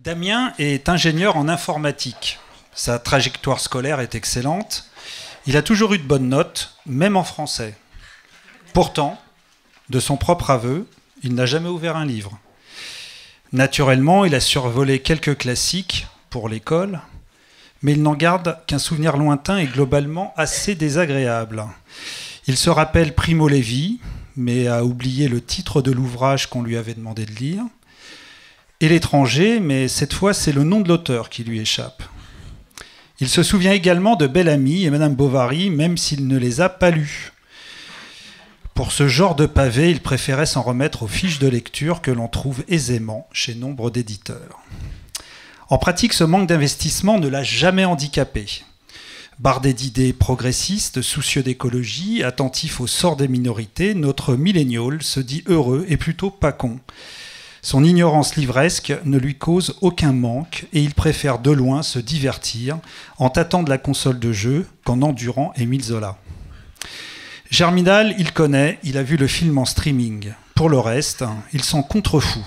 Damien est ingénieur en informatique. Sa trajectoire scolaire est excellente. Il a toujours eu de bonnes notes, même en français. Pourtant, de son propre aveu, il n'a jamais ouvert un livre. Naturellement, il a survolé quelques classiques pour l'école, mais il n'en garde qu'un souvenir lointain et globalement assez désagréable. Il se rappelle Primo Levi, mais a oublié le titre de l'ouvrage qu'on lui avait demandé de lire, et L'étranger, mais cette fois c'est le nom de l'auteur qui lui échappe. Il se souvient également de Bel-Ami et Madame Bovary, même s'il ne les a pas lus. Pour ce genre de pavé, il préférait s'en remettre aux fiches de lecture que l'on trouve aisément chez nombre d'éditeurs. En pratique, ce manque d'investissement ne l'a jamais handicapé. Bardé d'idées progressistes, soucieux d'écologie, attentif au sort des minorités, notre millénial se dit heureux et plutôt pas con. Son ignorance livresque ne lui cause aucun manque et il préfère de loin se divertir en tâtant de la console de jeu qu'en endurant Émile Zola. Germinal, il connaît, il a vu le film en streaming. Pour le reste, il s'en contrefout.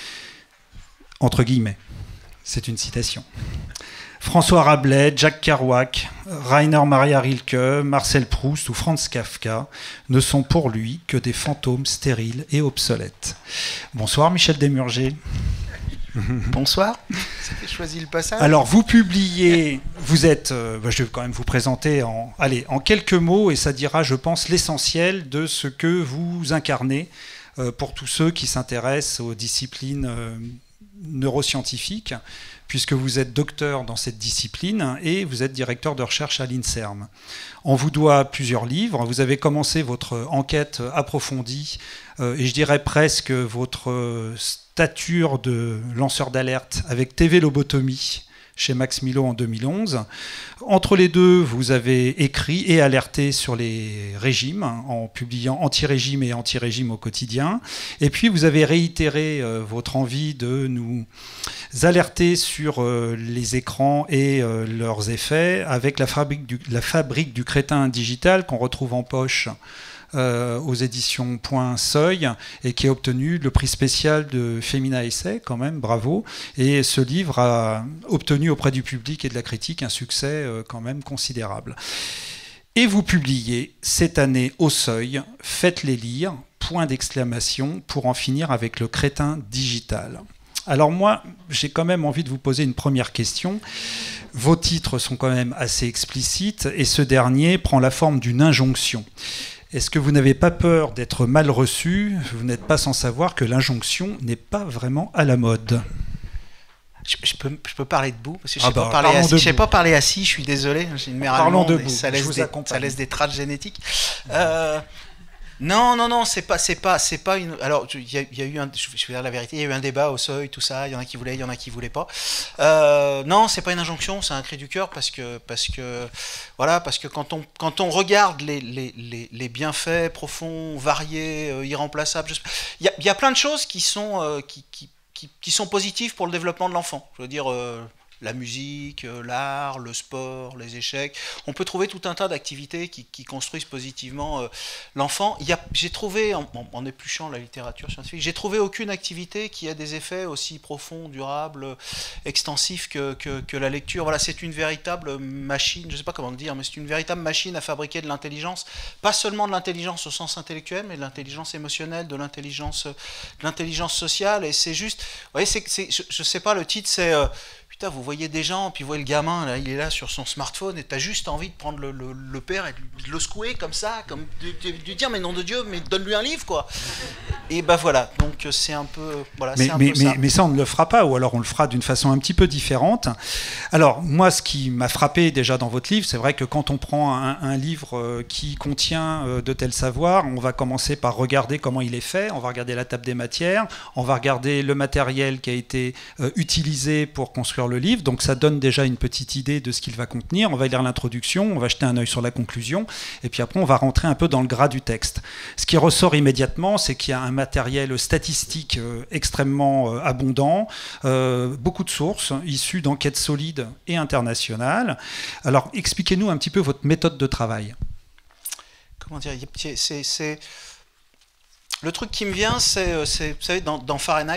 Entre guillemets. C'est une citation. François Rabelais, Jack Kerouac, Rainer Maria Rilke, Marcel Proust ou Franz Kafka ne sont pour lui que des fantômes stériles et obsolètes. Bonsoir Michel Desmurger. Bonsoir, ça fait choisi le passage. Alors vous publiez, vous êtes, je vais quand même vous présenter en quelques mots et ça dira je pense l'essentiel de ce que vous incarnez pour tous ceux qui s'intéressent aux disciplines neuroscientifiques, puisque vous êtes docteur dans cette discipline et vous êtes directeur de recherche à l'INSERM. On vous doit plusieurs livres. Vous avez commencé votre enquête approfondie et je dirais presque votre stature de lanceur d'alerte avec TV Lobotomie chez Max Milo en 2011. Entre les deux, vous avez écrit et alerté sur les régimes en publiant Anti-régime et Anti-régime au quotidien. Et puis, vous avez réitéré votre envie de nous alerter sur les écrans et leurs effets avec la fabrique du crétin digital qu'on retrouve en poche aux éditions Point Seuil et qui a obtenu le prix spécial de Femina Essai, quand même, bravo. Et ce livre a obtenu auprès du public et de la critique un succès quand même considérable. Et vous publiez cette année au Seuil, faites-les lire, point d'exclamation, pour en finir avec le crétin digital. Alors moi, j'ai quand même envie de vous poser une première question. Vos titres sont quand même assez explicites et ce dernier prend la forme d'une injonction. Est-ce que vous n'avez pas peur d'être mal reçu? Vous n'êtes pas sans savoir que l'injonction n'est pas vraiment à la mode. Je peux parler debout parce que je ne sais pas parler assis, je suis désolé, j'ai une mère allemande et ça laisse des traces génétiques. Non, c'est pas une. Alors, il y a eu je vais dire la vérité, il y a eu un débat au Seuil, tout ça. Il y en a qui voulaient, il y en a qui voulaient pas. Non, c'est pas une injonction, c'est un cri du cœur parce que quand on regarde les bienfaits profonds, variés, irremplaçables, il y a plein de choses qui sont positives pour le développement de l'enfant. Je veux dire. La musique, l'art, le sport, les échecs. On peut trouver tout un tas d'activités qui construisent positivement l'enfant. J'ai trouvé, en épluchant la littérature scientifique, j'ai trouvé aucune activité qui a des effets aussi profonds, durables, extensifs que la lecture. Voilà, c'est une véritable machine, je ne sais pas comment le dire, mais c'est une véritable machine à fabriquer de l'intelligence. Pas seulement de l'intelligence au sens intellectuel, mais de l'intelligence émotionnelle, de l'intelligence sociale. Et c'est juste, vous voyez, je ne sais pas, le titre c'est... Putain, vous voyez des gens, puis vous voyez le gamin, là, il est là sur son smartphone, et t'as juste envie de prendre le père et de le secouer comme ça, comme de dire, mais nom de Dieu, mais donne-lui un livre, quoi. Et ben voilà, donc c'est un peu, voilà, c'est un peu ça. Mais ça, on ne le fera pas, ou alors on le fera d'une façon un petit peu différente. Alors, moi, ce qui m'a frappé déjà dans votre livre, c'est vrai que quand on prend un livre qui contient de tels savoirs, on va commencer par regarder comment il est fait, on va regarder la table des matières, on va regarder le matériel qui a été utilisé pour construire le livre, donc ça donne déjà une petite idée de ce qu'il va contenir. On va lire l'introduction, on va jeter un œil sur la conclusion, et puis après on va rentrer un peu dans le gras du texte. Ce qui ressort immédiatement, c'est qu'il y a un matériel statistique extrêmement abondant, beaucoup de sources issues d'enquêtes solides et internationales. Alors expliquez-nous un petit peu votre méthode de travail. Comment dire, le truc qui me vient, c'est vous savez, dans Fahrenheit,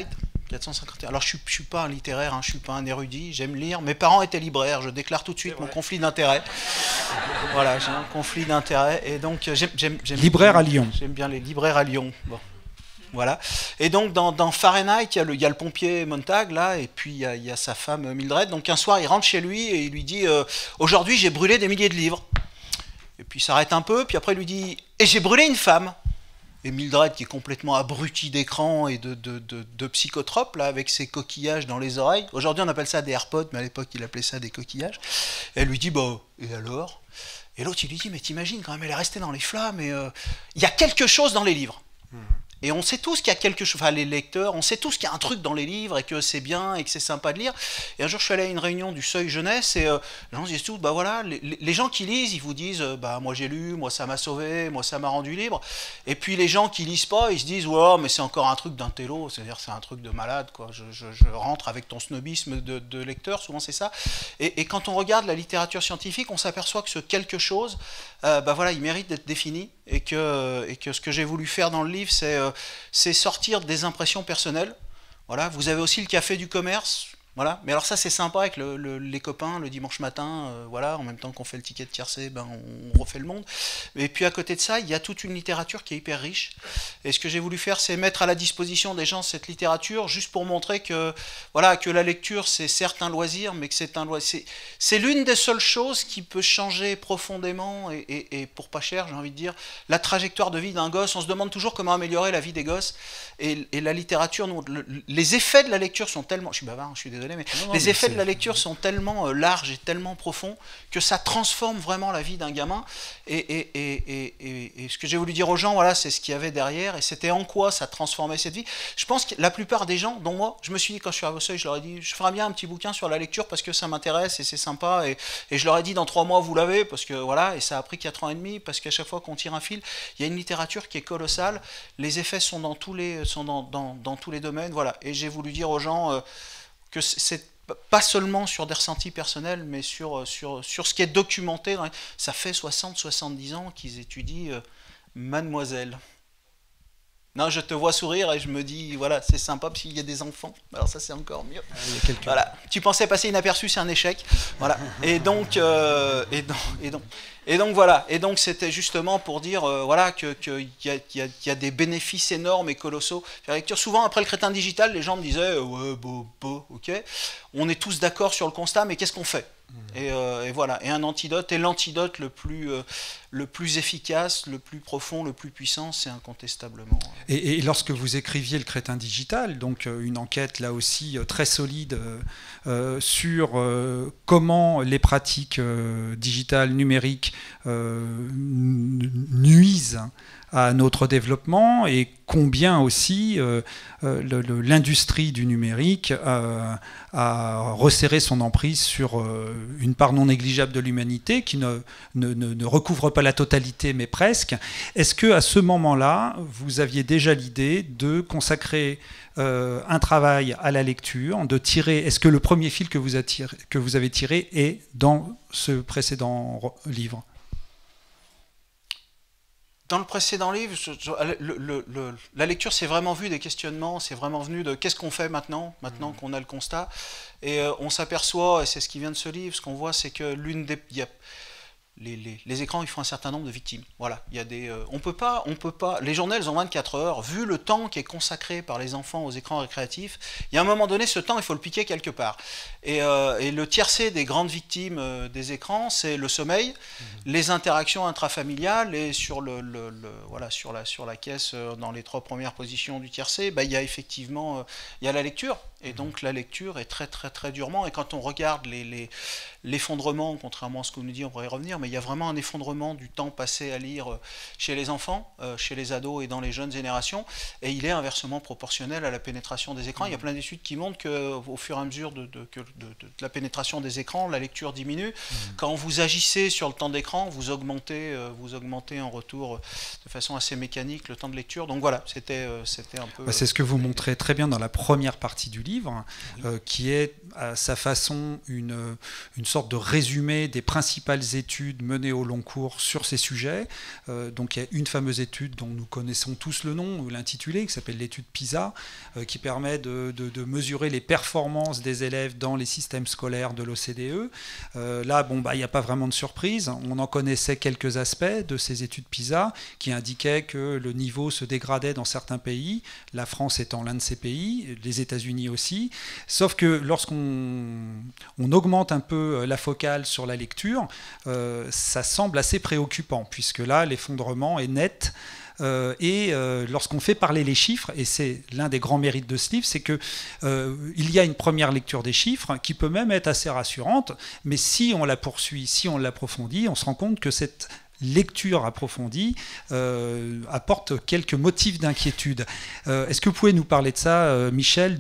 451. Alors je suis pas un littéraire, hein, je suis pas un érudit, j'aime lire. Mes parents étaient libraires, je déclare tout de suite mon conflit d'intérêts. Voilà, j'ai un conflit d'intérêts et donc j'aime libraire à Lyon. J'aime bien les libraires à Lyon. Bon. Voilà. Et donc dans Fahrenheit, il y a le pompier Montag là, et puis il y a sa femme Mildred. Donc un soir, il rentre chez lui et il lui dit aujourd'hui j'ai brûlé des milliers de livres. Et puis il s'arrête un peu, puis après il lui dit et j'ai brûlé une femme. Et Mildred, qui est complètement abruti d'écran et de psychotrope, là, avec ses coquillages dans les oreilles. Aujourd'hui, on appelle ça des AirPods, mais à l'époque, il appelait ça des coquillages. Et elle lui dit bah et alors? Et l'autre, il lui dit mais t'imagines quand même, elle est restée dans les flammes et il y a quelque chose dans les livres. Et on sait tous qu'il y a quelque chose, enfin les lecteurs, on sait tous qu'il y a un truc dans les livres et que c'est bien et que c'est sympa de lire. Et un jour je suis allé à une réunion du Seuil Jeunesse et les gens disent tous, bah voilà, les gens qui lisent, ils vous disent, bah moi j'ai lu, moi ça m'a sauvé, moi ça m'a rendu libre. Et puis les gens qui lisent pas, ils se disent, ouais mais c'est encore un truc d'un télo, c'est-à-dire c'est un truc de malade, quoi. Je rentre avec ton snobisme de lecteur, souvent c'est ça. Et quand on regarde la littérature scientifique, on s'aperçoit que ce quelque chose, bah voilà, il mérite d'être défini et que ce que j'ai voulu faire dans le livre, c'est sortir des impressions personnelles. Voilà, vous avez aussi le café du commerce. Voilà. Mais alors ça c'est sympa avec les copains le dimanche matin, voilà, en même temps qu'on fait le ticket de tiercé, ben, on refait le monde. Et puis à côté de ça, il y a toute une littérature qui est hyper riche. Et ce que j'ai voulu faire, c'est mettre à la disposition des gens cette littérature, juste pour montrer que, voilà, que la lecture c'est certes un loisir, mais que c'est un loisir. C'est l'une des seules choses qui peut changer profondément et pour pas cher, j'ai envie de dire, la trajectoire de vie d'un gosse. On se demande toujours comment améliorer la vie des gosses. Et la littérature, les effets de la lecture sont tellement... Je suis bavard, je suis désolé. Mais les effets de la lecture sont tellement larges et tellement profonds que ça transforme vraiment la vie d'un gamin. Et ce que j'ai voulu dire aux gens, voilà, c'est ce qu'il y avait derrière et c'était en quoi ça transformait cette vie. Je pense que la plupart des gens, dont moi, je me suis dit quand je suis arrivé au Seuil, je leur ai dit, je ferai bien un petit bouquin sur la lecture parce que ça m'intéresse et c'est sympa. Et je leur ai dit, dans 3 mois, vous l'avez, parce que voilà, et ça a pris 4 ans et demi, parce qu'à chaque fois qu'on tire un fil, il y a une littérature qui est colossale. Les effets sont dans tous les domaines, voilà. Et j'ai voulu dire aux gens que c'est pas seulement sur des ressentis personnels, mais sur ce qui est documenté. Ça fait 60-70 ans qu'ils étudient Mademoiselle. Non, je te vois sourire et je me dis, voilà, c'est sympa parce qu'il y a des enfants. Alors ça, c'est encore mieux. Voilà. Tu pensais passer inaperçu, c'est un échec. Voilà. Et donc voilà. Et donc c'était justement pour dire, voilà, qu'il y a des bénéfices énormes et colossaux. La lecture, souvent après le crétin digital, les gens me disaient, ouais, ok. On est tous d'accord sur le constat, mais qu'est-ce qu'on fait ? Et voilà. Et un antidote, et l'antidote le plus efficace, le plus profond, le plus puissant, c'est incontestablement. Et lorsque vous écriviez Le Crétin digital, donc une enquête là aussi très solide sur comment les pratiques digitales, numériques nuisent à notre développement et combien aussi l'industrie du numérique a resserré son emprise sur une part non négligeable de l'humanité qui ne recouvre pas la totalité mais presque. Est-ce qu'à ce moment-là, vous aviez déjà l'idée de consacrer un travail à la lecture, de tirer... Est-ce que le premier fil que vous avez tiré est dans ce précédent livre ? Dans le précédent livre, la lecture, c'est vraiment vu des questionnements, c'est vraiment venu de qu'est-ce qu'on fait maintenant qu'on a le constat. Et on s'aperçoit, et c'est ce qui vient de ce livre, ce qu'on voit, c'est que les écrans, ils font un certain nombre de victimes. Voilà, il y a on peut pas. Les journées, elles ont 24 heures. Vu le temps qui est consacré par les enfants aux écrans récréatifs, il y a un moment donné, ce temps, il faut le piquer quelque part. Et le tiercé des grandes victimes des écrans, c'est le sommeil, les interactions intrafamiliales et sur sur la caisse, dans les 3 premières positions du tiercé, il y a effectivement il y a la lecture. Et donc la lecture est très très très durement, et quand on regarde l'effondrement, contrairement à ce qu'on nous dit, on pourrait y revenir, mais il y a vraiment un effondrement du temps passé à lire chez les enfants, chez les ados et dans les jeunes générations, et il est inversement proportionnel à la pénétration des écrans. Il y a plein d'études qui montrent qu'au fur et à mesure de la pénétration des écrans, la lecture diminue. Quand vous agissez sur le temps d'écran, vous augmentez en retour de façon assez mécanique le temps de lecture. Donc voilà, c'était un peu... C'est ce que vous montrez très bien dans la première partie du livre, livre, qui est à sa façon une sorte de résumé des principales études menées au long cours sur ces sujets. Donc il y a une fameuse étude dont nous connaissons tous le nom, ou l'intitulé, qui s'appelle l'étude PISA, qui permet de mesurer les performances des élèves dans les systèmes scolaires de l'OCDE. Là, il n'y a pas vraiment de surprise. On en connaissait quelques aspects de ces études PISA qui indiquaient que le niveau se dégradait dans certains pays, la France étant l'un de ces pays, les États-Unis aussi. Sauf que lorsqu'on augmente un peu la focale sur la lecture, ça semble assez préoccupant, puisque là, l'effondrement est net. Lorsqu'on fait parler les chiffres, et c'est l'un des grands mérites de ce livre, c'est qu'il y a une première lecture des chiffres qui peut même être assez rassurante, mais si on la poursuit, si on l'approfondit, on se rend compte que cette lecture approfondie apporte quelques motifs d'inquiétude. Est-ce que vous pouvez nous parler de ça, Michel,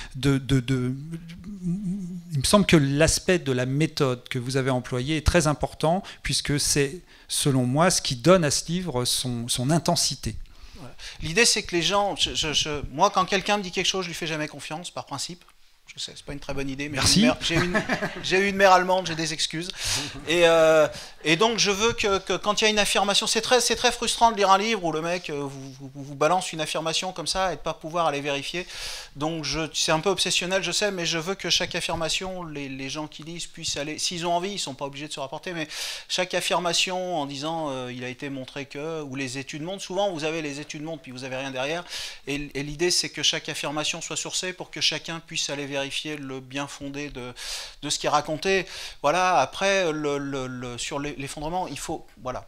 il me semble que l'aspect de la méthode que vous avez employée est très important, puisque c'est, selon moi, ce qui donne à ce livre son intensité. L'idée, c'est que les gens... moi, quand quelqu'un me dit quelque chose, je lui fais jamais confiance, par principe. Je sais, c'est pas une très bonne idée, mais merci. J'ai eu une mère allemande, j'ai des excuses. Et donc je veux que quand il y a une affirmation, c'est très frustrant de lire un livre où le mec vous balance une affirmation comme ça et de pas pouvoir aller vérifier. Donc c'est un peu obsessionnel, je sais, mais je veux que chaque affirmation, les gens qui lisent puissent aller, s'ils ont envie, ils sont pas obligés de se rapporter, mais chaque affirmation en disant il a été montré que, ou les études montrent, souvent vous avez les études montrent puis vous avez rien derrière, et l'idée c'est que chaque affirmation soit sourcée pour que chacun puisse aller vérifier le bien fondé de ce qui est raconté. Voilà, après, sur l'effondrement, il faut... Voilà,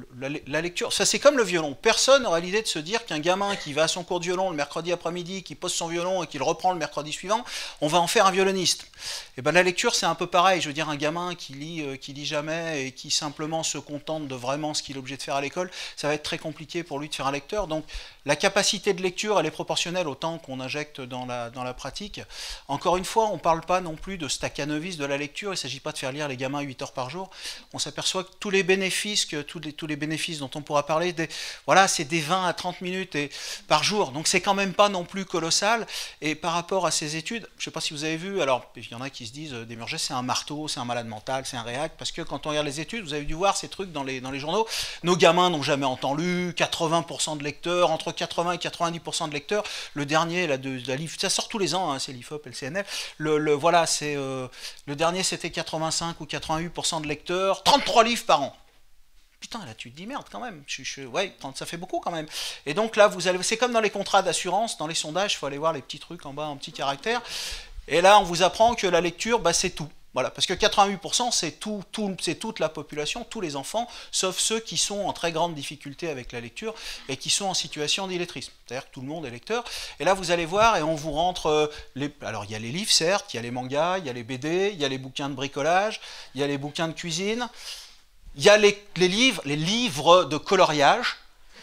la lecture, ça c'est comme le violon. Personne n'aurait l'idée de se dire qu'un gamin qui va à son cours de violon le mercredi après-midi, qui pose son violon et qui le reprend le mercredi suivant, on va en faire un violoniste. Et ben la lecture c'est un peu pareil. Je veux dire, un gamin qui lit jamais et qui simplement se contente de vraiment ce qu'il est obligé de faire à l'école, ça va être très compliqué pour lui de faire un lecteur. Donc la capacité de lecture, elle est proportionnelle au temps qu'on injecte dans la pratique. Encore une fois, on ne parle pas non plus de staccanovisme de la lecture. Il ne s'agit pas de faire lire les gamins 8 heures par jour. On s'aperçoit que tous les bénéfices dont on pourra parler, voilà, c'est des 20 à 30 minutes par jour. Donc c'est quand même pas non plus colossal. Et par rapport à ces études, je ne sais pas si vous avez vu, alors il y en a qui se disent Desmurger c'est un marteau, c'est un malade mental, c'est un réac, parce que quand on regarde les études, vous avez dû voir ces trucs dans les journaux. Nos gamins n'ont jamais entendu, 80% de lecteurs, entre 80 et 90% de lecteurs. Le dernier, la livre, ça sort tous les ans, hein, c'est l'IFOP et le CNF. Voilà, le dernier c'était 85 ou 88% de lecteurs, 33 livres par an. Putain, là tu te dis merde quand même, ouais, ça fait beaucoup quand même. Et donc là, c'est comme dans les contrats d'assurance, dans les sondages, il faut aller voir les petits trucs en bas en petits caractères. Et là, on vous apprend que la lecture, c'est tout. Voilà, parce que 88%, c'est toute la population, tous les enfants, sauf ceux qui sont en très grande difficulté avec la lecture et qui sont en situation d'illettrisme. C'est-à-dire que tout le monde est lecteur. Et là, vous allez voir, et on vous rentre... Alors, il y a les livres, certes, il y a les mangas, il y a les BD, il y a les bouquins de bricolage, il y a les bouquins de cuisine, il y a les livres de coloriage.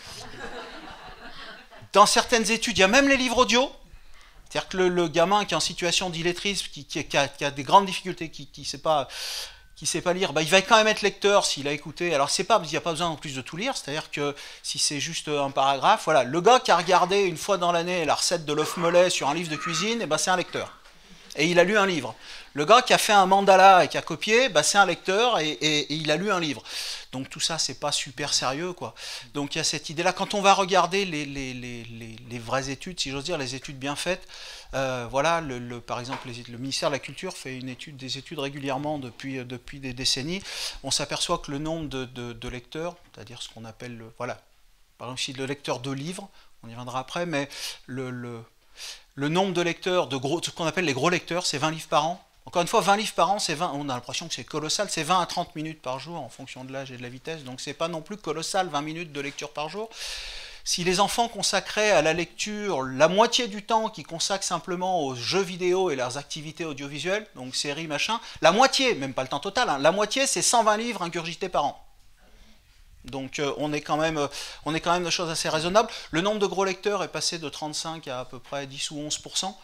Dans certaines études, il y a même les livres audio. C'est-à-dire que le gamin qui est en situation d'illettrisme, qui a des grandes difficultés, qui ne sait pas lire, il va quand même être lecteur s'il a écouté. Alors c'est pas, il n'y a pas besoin en plus de tout lire, c'est-à-dire que si c'est juste un paragraphe, voilà, le gars qui a regardé une fois dans l'année la recette de l'œuf mollet sur un livre de cuisine, c'est un lecteur. Et il a lu un livre. Le gars qui a fait un mandala et qui a copié, c'est un lecteur et il a lu un livre. Donc tout ça, c'est pas super sérieux, quoi. Donc il y a cette idée-là. Quand on va regarder les vraies études, si j'ose dire, les études bien faites, voilà, par exemple, le ministère de la Culture fait des études régulièrement depuis des décennies. On s'aperçoit que le nombre de lecteurs, c'est-à-dire ce qu'on appelle, voilà, par exemple, si le lecteur de livres, on y reviendra après, mais le nombre de lecteurs, ce qu'on appelle les gros lecteurs, c'est 20 livres par an. Encore une fois, 20 livres par an, c'est 20, on a l'impression que c'est colossal, c'est 20 à 30 minutes par jour en fonction de l'âge et de la vitesse, donc c'est pas non plus colossal, 20 minutes de lecture par jour. Si les enfants consacraient à la lecture la moitié du temps qu'ils consacrent simplement aux jeux vidéo et leurs activités audiovisuelles, donc séries, machin, la moitié, même pas le temps total, la moitié c'est 120 livres ingurgités par an. Donc on est quand même de choses assez raisonnables. Le nombre de gros lecteurs est passé de 35 à peu près 10 ou 11%.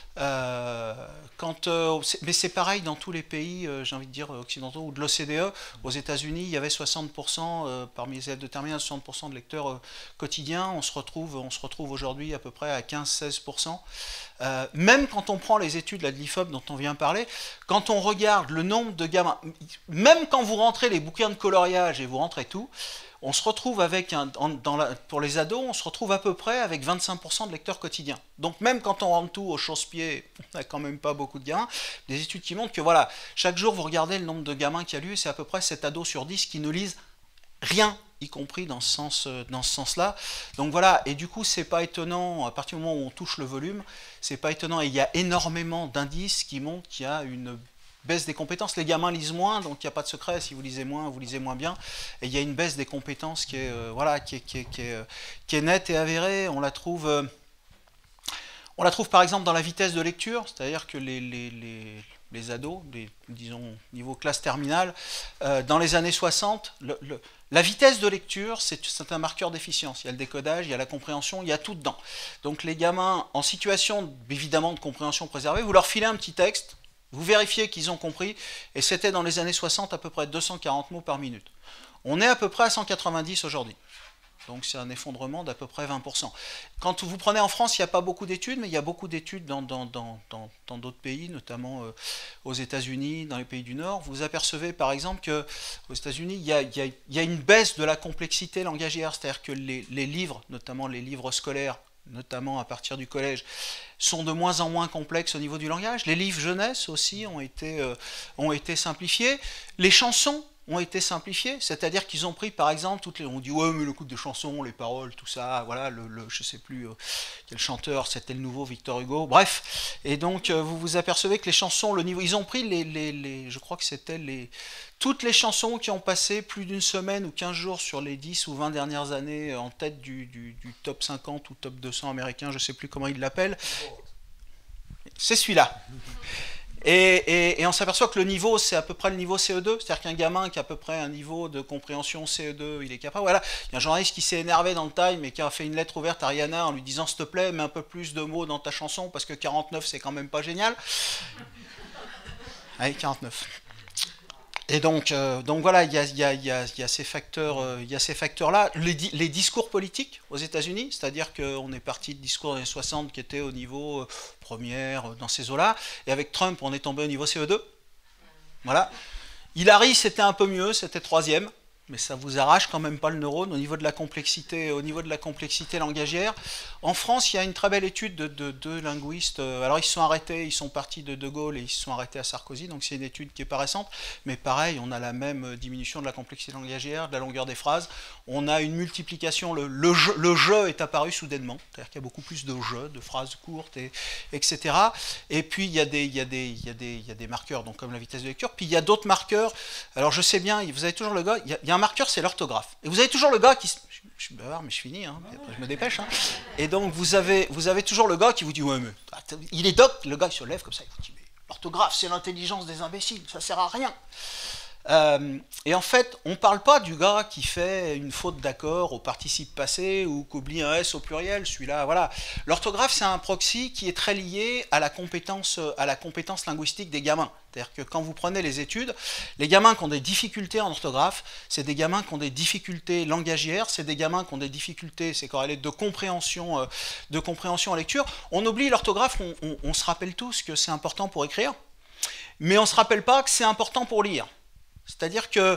Mais c'est pareil dans tous les pays, j'ai envie de dire, occidentaux ou de l'OCDE. Aux États-Unis, il y avait 60%, parmi les élèves de terminale, 60% de lecteurs quotidiens. On se retrouve aujourd'hui à peu près à 15-16%. Même quand on prend les études là, de l'IFOP dont on vient parler, quand on regarde le nombre de gamins, même quand vous rentrez les bouquins de coloriage et vous rentrez tout, on se retrouve avec, pour les ados, on se retrouve à peu près avec 25% de lecteurs quotidiens. Donc même quand on rentre tout au chausse-pied, on n'a quand même pas beaucoup de gamins. Des études qui montrent que voilà, chaque jour vous regardez le nombre de gamins qu'il y a lu, c'est à peu près 7 ados sur 10 qui ne lisent rien, y compris dans ce sens-là. Donc voilà, et du coup c'est pas étonnant, à partir du moment où on touche le volume, c'est pas étonnant, et il y a énormément d'indices qui montrent qu'il y a une baisse des compétences. Les gamins lisent moins, donc il n'y a pas de secret. Si vous lisez moins bien. Et il y a une baisse des compétences qui est, qui est nette et avérée. On la trouve par exemple dans la vitesse de lecture, c'est-à-dire que les ados, disons niveau classe terminale, dans les années 60, la vitesse de lecture, c'est un marqueur d'efficience. Il y a le décodage, il y a la compréhension, il y a tout dedans. Donc les gamins en situation évidemment de compréhension préservée, vous leur filez un petit texte, vous vérifiez qu'ils ont compris, et c'était dans les années 60 à peu près 240 mots par minute. On est à peu près à 190 aujourd'hui. Donc c'est un effondrement d'à peu près 20%. Quand vous prenez en France, il n'y a pas beaucoup d'études, mais il y a beaucoup d'études dans d'autres pays, notamment aux États-Unis, dans les pays du Nord. Vous apercevez par exemple qu'aux États-Unis, il y a une baisse de la complexité langagière, c'est-à-dire que les livres, notamment les livres scolaires, notamment à partir du collège, sont de moins en moins complexes au niveau du langage. Les livres jeunesse aussi ont été simplifiés. Les chansons ont été simplifiées, c'est-à-dire qu'ils ont pris par exemple on dit ouais mais le coup des chansons, les paroles, tout ça, voilà, je sais plus quel chanteur, c'était le nouveau Victor Hugo, bref, et donc vous vous apercevez que les chansons, le niveau, ils ont pris je crois que c'était toutes les chansons qui ont passé plus d'une semaine ou 15 jours sur les 10 ou 20 dernières années en tête du top 50 ou top 200 américain, je sais plus comment ils l'appellent, c'est celui-là. Et on s'aperçoit que le niveau, c'est à peu près le niveau CE2, c'est-à-dire qu'un gamin qui a à peu près un niveau de compréhension CE2, il est capable. Voilà, il y a un journaliste qui s'est énervé dans le Time et qui a fait une lettre ouverte à Rihanna en lui disant s'il te plaît, mets un peu plus de mots dans ta chanson parce que 49 c'est quand même pas génial. Allez, 49. Et donc voilà, il y a ces facteurs-là. Les discours politiques aux États-Unis, c'est-à-dire qu'on est parti de discours des années 60 qui étaient au niveau première, dans ces eaux-là, et avec Trump, on est tombé au niveau CE2. Voilà. Hillary, c'était un peu mieux, c'était troisième, mais ça vous arrache quand même pas le neurone au niveau de la complexité langagière. En France, il y a une très belle étude de deux linguistes. Alors ils se sont arrêtés, ils sont partis de Gaulle et ils se sont arrêtés à Sarkozy, donc c'est une étude qui est pas récente, mais pareil, on a la même diminution de la complexité langagière, de la longueur des phrases. On a une multiplication, le je est apparu soudainement, c'est-à-dire qu'il y a beaucoup plus de je, de phrases courtes, etc. Et puis il y a des marqueurs, donc comme la vitesse de lecture, puis il y a d'autres marqueurs. Alors je sais bien, vous avez toujours le gars, il y a un marqueur, c'est l'orthographe. Et vous avez toujours le gars qui... Je suis bavard, mais je finis, hein, après je me dépêche. Hein. Et donc vous avez toujours le gars qui vous dit ouais mais il est doc, le gars il se lève comme ça, il vous dit mais l'orthographe c'est l'intelligence des imbéciles, ça sert à rien. Et en fait, on ne parle pas du gars qui fait une faute d'accord au participe passé ou qui oublie un S au pluriel, celui-là, voilà. L'orthographe, c'est un proxy qui est très lié à la compétence linguistique des gamins. C'est-à-dire que quand vous prenez les études, les gamins qui ont des difficultés en orthographe, c'est des gamins qui ont des difficultés langagières, c'est des gamins qui ont des difficultés, c'est corrélé, de compréhension en lecture. On oublie l'orthographe, on se rappelle tous que c'est important pour écrire, mais on ne se rappelle pas que c'est important pour lire. C'est-à-dire que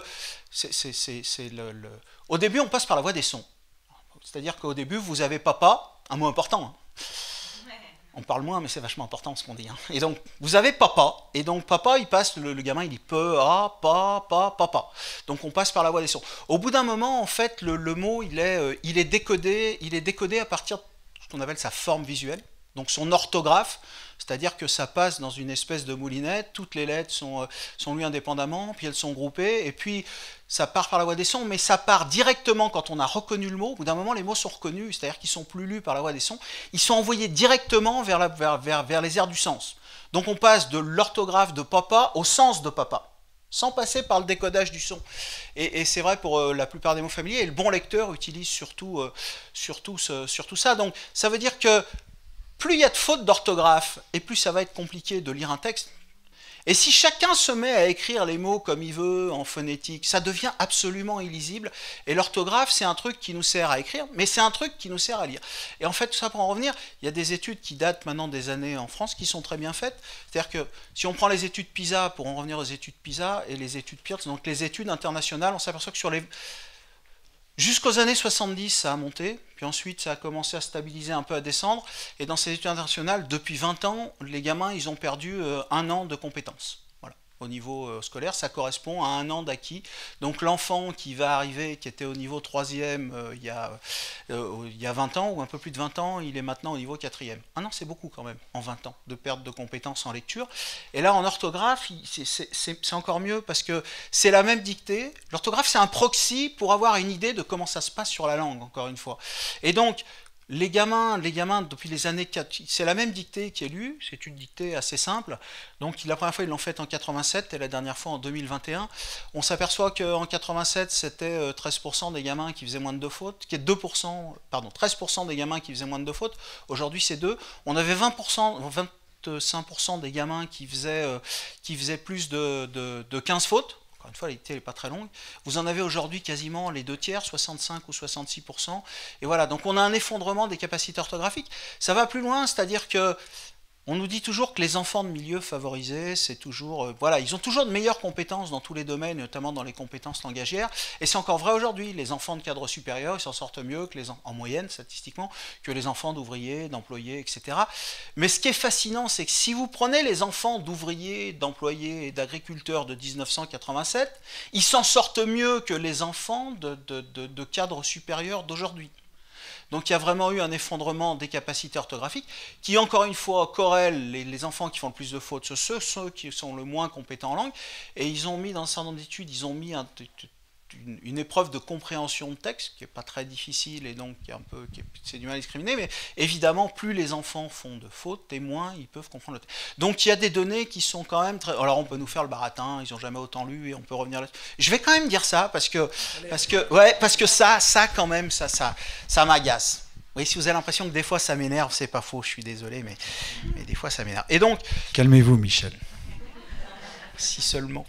au début, on passe par la voie des sons. C'est-à-dire qu'au début, vous avez papa, un mot important. Hein. On parle moins, mais c'est vachement important ce qu'on dit. Hein. Et donc, vous avez papa, et donc papa, il passe, le gamin, il dit peu, a, papa. Donc, on passe par la voie des sons. Au bout d'un moment, en fait, le mot, il est décodé à partir de ce qu'on appelle sa forme visuelle, donc son orthographe. C'est-à-dire que ça passe dans une espèce de moulinette, toutes les lettres sont lues indépendamment, puis elles sont groupées, et puis ça part par la voie des sons, mais ça part directement quand on a reconnu le mot. Au bout d'un moment, les mots sont reconnus, c'est-à-dire qu'ils ne sont plus lus par la voie des sons, ils sont envoyés directement vers les aires du sens. Donc on passe de l'orthographe de papa au sens de papa, sans passer par le décodage du son. Et c'est vrai pour la plupart des mots familiers, et le bon lecteur utilise surtout ça. Donc ça veut dire que plus il y a de fautes d'orthographe, et plus ça va être compliqué de lire un texte. Et si chacun se met à écrire les mots comme il veut, en phonétique, ça devient absolument illisible. Et l'orthographe, c'est un truc qui nous sert à écrire, mais c'est un truc qui nous sert à lire. Et en fait, tout ça pour en revenir, il y a des études qui datent maintenant des années en France qui sont très bien faites. C'est-à-dire que si on prend les études PISA, pour en revenir aux études PISA, et les études Pearce, donc les études internationales, on s'aperçoit que sur les... Jusqu'aux années 70, ça a monté, puis ensuite ça a commencé à stabiliser un peu, à descendre, et dans ces études internationales, depuis 20 ans, les gamins, ils ont perdu 1 an de compétences. Voilà. Au niveau scolaire, ça correspond à 1 an d'acquis. Donc l'enfant qui va arriver, qui était au niveau 3e il y a 20 ans, ou un peu plus de 20 ans, il est maintenant au niveau 4e. 1 an, c'est beaucoup quand même, en 20 ans, de perte de compétences en lecture. Et là, en orthographe, c'est encore mieux, parce que c'est la même dictée. L'orthographe, c'est un proxy pour avoir une idée de comment ça se passe sur la langue, encore une fois. Et donc, les gamins, depuis les années 4, c'est la même dictée qui est lue, c'est une dictée assez simple. Donc la première fois, ils l'ont faite en 87 et la dernière fois en 2021. On s'aperçoit qu'en 87, c'était 13% des gamins qui faisaient moins de 2 fautes, qui est 13% des gamins qui faisaient moins de 2 fautes. Aujourd'hui, c'est 2. On avait 25% des gamins qui faisaient plus de 15 fautes. Encore une fois, la dictée n'est pas très longue. Vous en avez aujourd'hui quasiment les 2/3, 65 ou 66%. Et voilà, donc on a un effondrement des capacités orthographiques. Ça va plus loin, c'est-à-dire que on nous dit toujours que les enfants de milieux favorisés, c'est toujours... voilà, ils ont toujours de meilleures compétences dans tous les domaines, notamment dans les compétences langagières. Et c'est encore vrai aujourd'hui. Les enfants de cadre supérieur, ils s'en sortent mieux, en moyenne, statistiquement, que les enfants d'ouvriers, d'employés, etc. Mais ce qui est fascinant, c'est que si vous prenez les enfants d'ouvriers, d'employés et d'agriculteurs de 1987, ils s'en sortent mieux que les enfants de cadres supérieurs d'aujourd'hui. Donc il y a vraiment eu un effondrement des capacités orthographiques qui, encore une fois, corrèle les enfants qui font le plus de fautes, ceux qui sont le moins compétents en langue. Et ils ont mis, dans un certain nombre d'études, ils ont mis une épreuve de compréhension de texte qui n'est pas très difficile et donc c'est du mal à discriminer, mais évidemment, plus les enfants font de fautes et moins ils peuvent comprendre le texte. Donc il y a des données qui sont quand même très... Alors on peut nous faire le baratin, ils n'ont jamais autant lu et on peut revenir là-dessus. Je vais quand même dire ça parce que ça quand même, ça m'agace. Oui, si vous avez l'impression que des fois ça m'énerve, c'est pas faux, je suis désolé, mais des fois ça m'énerve. Et donc... Calmez-vous, Michel. Si seulement.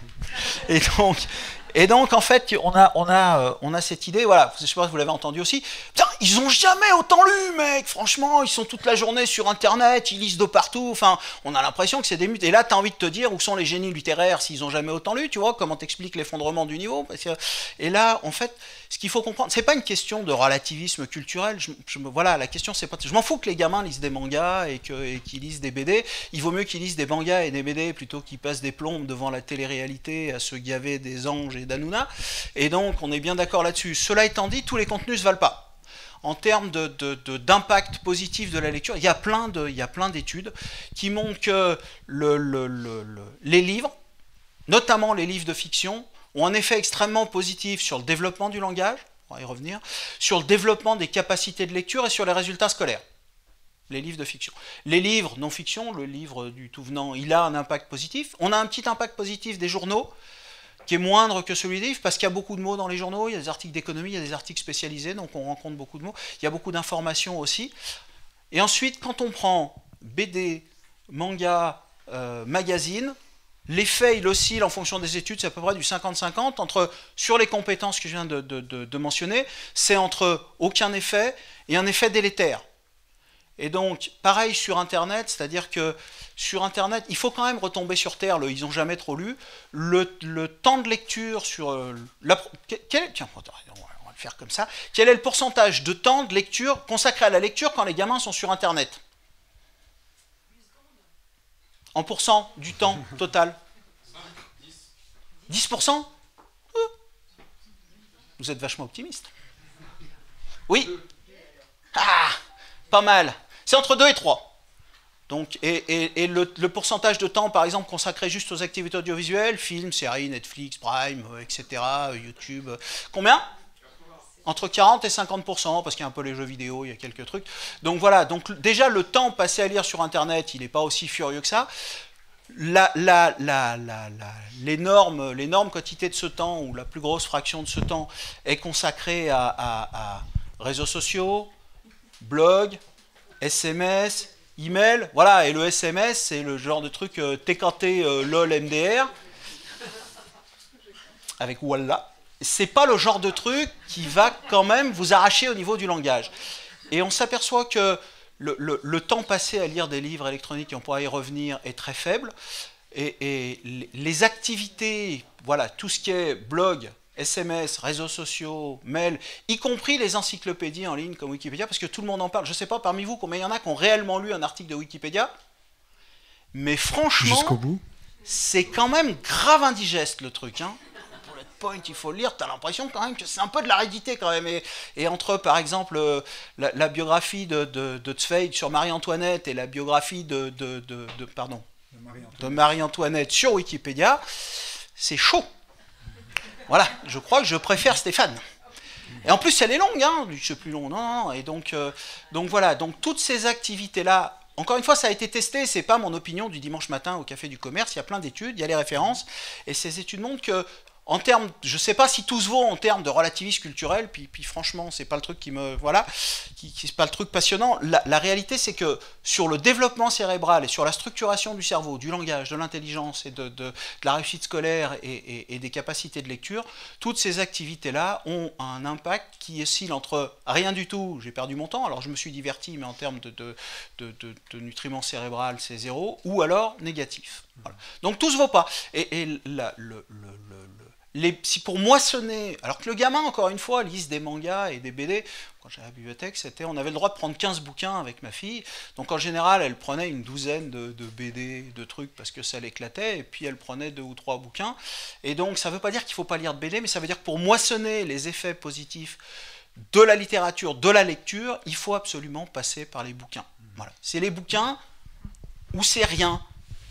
Et donc, en fait, on a cette idée, voilà, je sais pas si vous l'avez entendu aussi, putain, ils ont jamais autant lu, mec, franchement, ils sont toute la journée sur Internet, ils lisent de partout, enfin, on a l'impression que c'est des mutes. Et là, tu as envie de te dire, où sont les génies littéraires s'ils ont jamais autant lu, tu vois, comment t'expliques l'effondrement du niveau, et là, en fait, ce qu'il faut comprendre, c'est pas une question de relativisme culturel, voilà, la question, c'est pas... Je m'en fous que les gamins lisent des mangas et qu'ils lisent des BD, il vaut mieux qu'ils lisent des mangas et des BD plutôt qu'ils passent des plombes devant la télé-réalité à se gaver des anges et d'Hanouna, et donc on est bien d'accord là-dessus. Cela étant dit, tous les contenus ne se valent pas. En termes d'impact positif de la lecture, il y a plein d'études qui montrent que les livres, notamment les livres de fiction, ont un effet extrêmement positif sur le développement du langage, on va y revenir, sur le développement des capacités de lecture et sur les résultats scolaires. Les livres de fiction. Les livres non-fiction, le livre du tout venant, il a un impact positif. On a un petit impact positif des journaux, qui est moindre que celui des livres, parce qu'il y a beaucoup de mots dans les journaux, il y a des articles d'économie, il y a des articles spécialisés, donc on rencontre beaucoup de mots, il y a beaucoup d'informations aussi. Et ensuite, quand on prend BD, manga, magazine, l'effet, il oscille en fonction des études, c'est à peu près du 50-50, entre, sur les compétences que je viens de mentionner, c'est entre aucun effet et un effet délétère. Et donc, pareil sur Internet, c'est-à-dire que sur Internet, il faut quand même retomber sur Terre, ils n'ont jamais trop lu, le temps de lecture sur... tiens, on va le faire comme ça. Quel est le pourcentage de temps de lecture consacré à la lecture quand les gamins sont sur Internet ? En pourcent du temps total. 10%. Vous êtes vachement optimiste. Oui. Ah, pas mal. C'est entre 2 et 3. Donc, et le pourcentage de temps, par exemple, consacré juste aux activités audiovisuelles, films, séries, Netflix, Prime, etc., YouTube, combien ? Entre 40 et 50%, parce qu'il y a un peu les jeux vidéo, il y a quelques trucs. Donc voilà, donc déjà le temps passé à lire sur Internet, il n'est pas aussi furieux que ça. L'énorme quantité de ce temps, ou la plus grosse fraction de ce temps, est consacrée à réseaux sociaux, blogs, SMS, email, voilà, et le SMS, c'est le genre de truc TKT, LOL, MDR, avec Wallah. C'est pas le genre de truc qui va quand même vous arracher au niveau du langage. Et on s'aperçoit que le temps passé à lire des livres électroniques, et on pourra y revenir, est très faible. Et les activités, voilà, tout ce qui est blog, SMS, réseaux sociaux, mail, y compris les encyclopédies en ligne comme Wikipédia, parce que tout le monde en parle. Je ne sais pas parmi vous combien il y en a qui ont réellement lu un article de Wikipédia, mais franchement, jusqu'au bout, c'est quand même grave indigeste le truc, hein. Point, il faut le lire, tu as l'impression quand même que c'est un peu de l'aridité quand même. Et entre, par exemple, la biographie de Zweig sur Marie-Antoinette et la biographie de Marie-Antoinette sur Wikipédia, c'est chaud. Voilà, je crois que je préfère Stéphane. Et en plus, elle est longue, hein, c'est plus long, non. Et donc voilà, donc toutes ces activités-là, encore une fois, ça a été testé, c'est pas mon opinion du dimanche matin au Café du Commerce, il y a plein d'études, il y a les références, et ces études montrent que en termes, je ne sais pas si tout se vaut en termes de relativisme culturel, puis franchement, c'est pas le truc qui me, voilà, c'est pas le truc passionnant. La réalité, c'est que sur le développement cérébral et sur la structuration du cerveau, du langage, de l'intelligence et de la réussite scolaire et des capacités de lecture, toutes ces activités-là ont un impact qui oscille entre rien du tout, j'ai perdu mon temps, alors je me suis diverti, mais en termes de nutriments cérébral, c'est zéro, ou alors négatif. Voilà. Donc tout se vaut pas. Si pour moissonner, alors que le gamin, encore une fois, lise des mangas et des BD, quand j'allais à la bibliothèque, on avait le droit de prendre 15 bouquins avec ma fille, donc en général, elle prenait une douzaine de BD, de trucs, parce que ça l'éclatait, et puis elle prenait 2 ou 3 bouquins, et donc ça ne veut pas dire qu'il ne faut pas lire de BD, mais ça veut dire que pour moissonner les effets positifs de la littérature, de la lecture, il faut absolument passer par les bouquins. Voilà. C'est les bouquins ou c'est rien.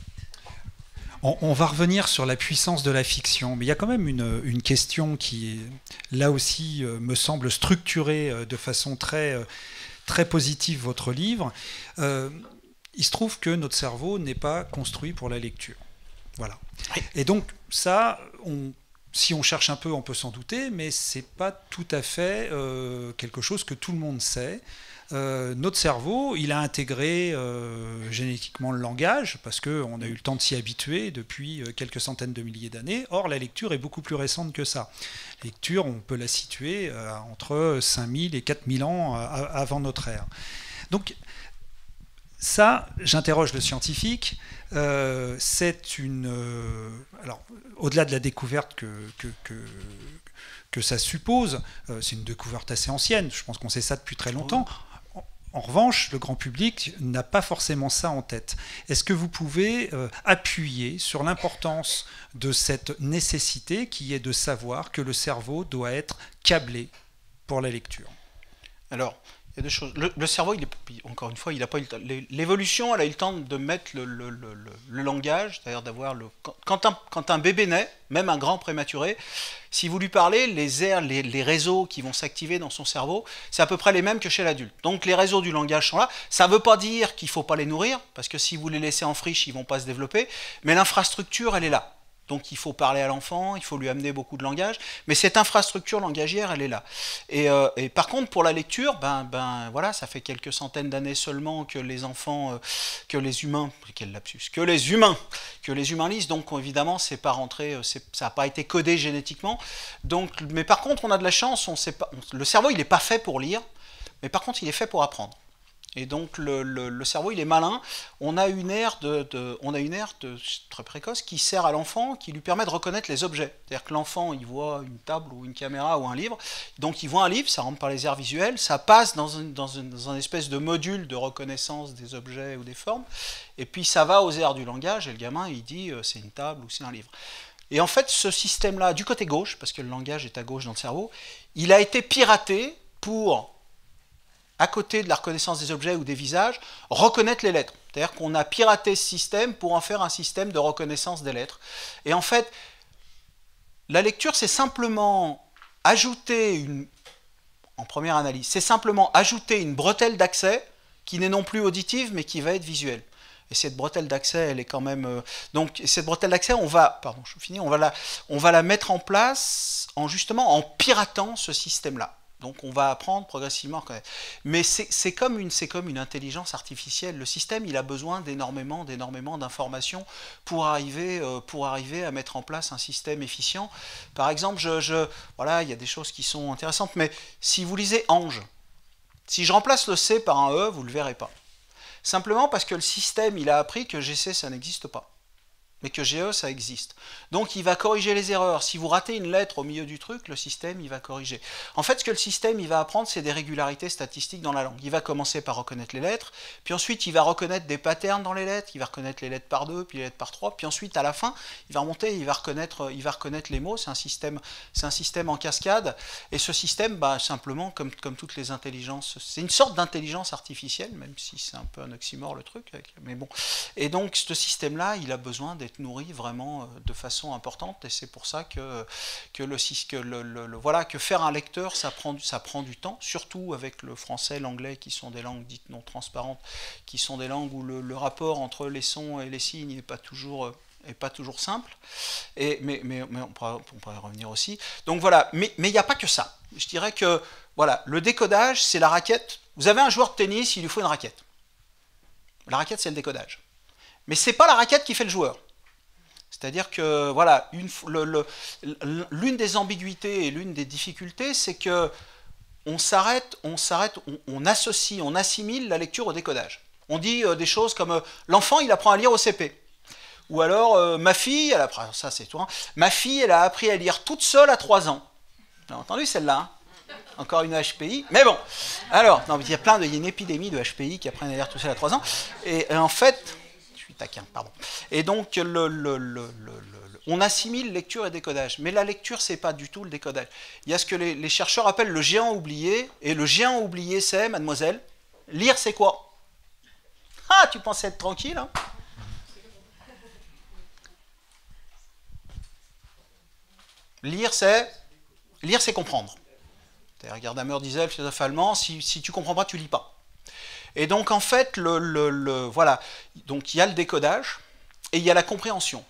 On va revenir sur la puissance de la fiction, mais il y a quand même une question qui, là aussi, me semble structurer de façon très, très positive votre livre. Il se trouve que notre cerveau n'est pas construit pour la lecture. Voilà. Et donc, ça, si on cherche un peu, on peut s'en douter, mais ce n'est pas tout à fait quelque chose que tout le monde sait. Notre cerveau, il a intégré génétiquement le langage, parce qu'on a eu le temps de s'y habituer depuis quelques centaines de milliers d'années. Or, la lecture est beaucoup plus récente que ça. La lecture, on peut la situer entre 5000 et 4000 ans avant notre ère. Donc, ça, j'interroge le scientifique. C'est alors, au-delà de la découverte que ça suppose, c'est une découverte assez ancienne. Je pense qu'on sait ça depuis très longtemps. En revanche, le grand public n'a pas forcément ça en tête. Est-ce que vous pouvez appuyer sur l'importance de cette nécessité qui est de savoir que le cerveau doit être câblé pour la lecture? Alors, il y a deux choses. Le cerveau, encore une fois, il n'a pas eu le temps. L'évolution, elle a eu le temps de mettre le langage, c'est-à-dire d'avoir quand un bébé naît, même un grand prématuré, si vous lui parlez, les réseaux qui vont s'activer dans son cerveau, c'est à peu près les mêmes que chez l'adulte. Donc les réseaux du langage sont là. Ça ne veut pas dire qu'il ne faut pas les nourrir, parce que si vous les laissez en friche, ils ne vont pas se développer, mais l'infrastructure, elle est là. Donc il faut parler à l'enfant, il faut lui amener beaucoup de langage, mais cette infrastructure langagière, elle est là. Et par contre, pour la lecture, voilà, ça fait quelques centaines d'années seulement que les enfants, que les humains lisent. Donc évidemment, c'est pas rentré, ça n'a pas été codé génétiquement. Donc, mais par contre, on a de la chance, le cerveau, il n'est pas fait pour lire, mais par contre, il est fait pour apprendre. Et donc le cerveau, il est malin. On a une aire très précoce qui sert à l'enfant, qui lui permet de reconnaître les objets. C'est-à-dire que l'enfant, il voit une table ou une caméra ou un livre. Donc il voit un livre, ça rentre par les aires visuelles, ça passe dans une espèce de module de reconnaissance des objets ou des formes. Et puis ça va aux aires du langage et le gamin, il dit c'est une table ou c'est un livre. Et en fait, ce système-là, du côté gauche, parce que le langage est à gauche dans le cerveau, il a été piraté pour, à côté de la reconnaissance des objets ou des visages, reconnaître les lettres. C'est-à-dire qu'on a piraté ce système pour en faire un système de reconnaissance des lettres. Et en fait, la lecture, c'est simplement ajouter en première analyse, c'est simplement ajouter une bretelle d'accès qui n'est non plus auditive, mais qui va être visuelle. Et cette bretelle d'accès, elle est quand même... donc cette bretelle d'accès, on va la mettre en place justement en piratant ce système-là. Donc on va apprendre progressivement à reconnaître. Mais c'est comme une intelligence artificielle. Le système, il a besoin d'énormément d'informations pour arriver à mettre en place un système efficient. Par exemple, voilà, il y a des choses qui sont intéressantes, mais si vous lisez Ange, si je remplace le C par un E, vous ne le verrez pas. Simplement parce que le système, il a appris que GC, ça n'existe pas. Mais que GE, ça existe. Donc il va corriger les erreurs. Si vous ratez une lettre au milieu du truc, le système, il va corriger. En fait, ce que le système, il va apprendre, c'est des régularités statistiques dans la langue. Il va commencer par reconnaître les lettres, puis ensuite, il va reconnaître des patterns dans les lettres, il va reconnaître les lettres par 2, puis les lettres par 3, puis ensuite, à la fin, il va remonter, il va reconnaître les mots. C'est un système en cascade. Et ce système, bah, simplement, comme toutes les intelligences, c'est une sorte d'intelligence artificielle, même si c'est un peu un oxymore le truc, mais bon. Et donc, ce système-là, il a besoin d'être nourri vraiment de façon importante, et c'est pour ça que faire un lecteur, ça prend du temps, surtout avec le français, l'anglais, qui sont des langues dites non transparentes, qui sont des langues où le rapport entre les sons et les signes n'est pas toujours simple, mais on pourra y revenir aussi. Donc voilà, mais il n'y a pas que ça. Je dirais que voilà, le décodage, c'est la raquette. Vous avez un joueur de tennis, il lui faut une raquette. La raquette, c'est le décodage. Mais c'est pas la raquette qui fait le joueur. C'est-à-dire que voilà, l'une des ambiguïtés et l'une des difficultés, c'est que on associe, on assimile la lecture au décodage. On dit des choses comme l'enfant, il apprend à lire au CP. Ou alors ma fille, ça c'est toi, ma fille, elle a appris à lire toute seule à 3 ans. Vous avez entendu celle-là, hein? Encore une HPI, mais bon. Alors, non, il y a une épidémie de HPI qui apprennent à lire tout seul à 3 ans. Et en fait, taquin, pardon. Et donc, on assimile lecture et décodage. Mais la lecture, c'est pas du tout le décodage. Il y a ce que les chercheurs appellent le géant oublié. Et le géant oublié, c'est, mademoiselle, lire, c'est quoi? Ah, tu pensais être tranquille, hein? Lire, c'est comprendre. Gadamer disait, le philosophe allemand, si tu comprends pas, tu lis pas. Et donc en fait, voilà, donc il y a le décodage et il y a la compréhension.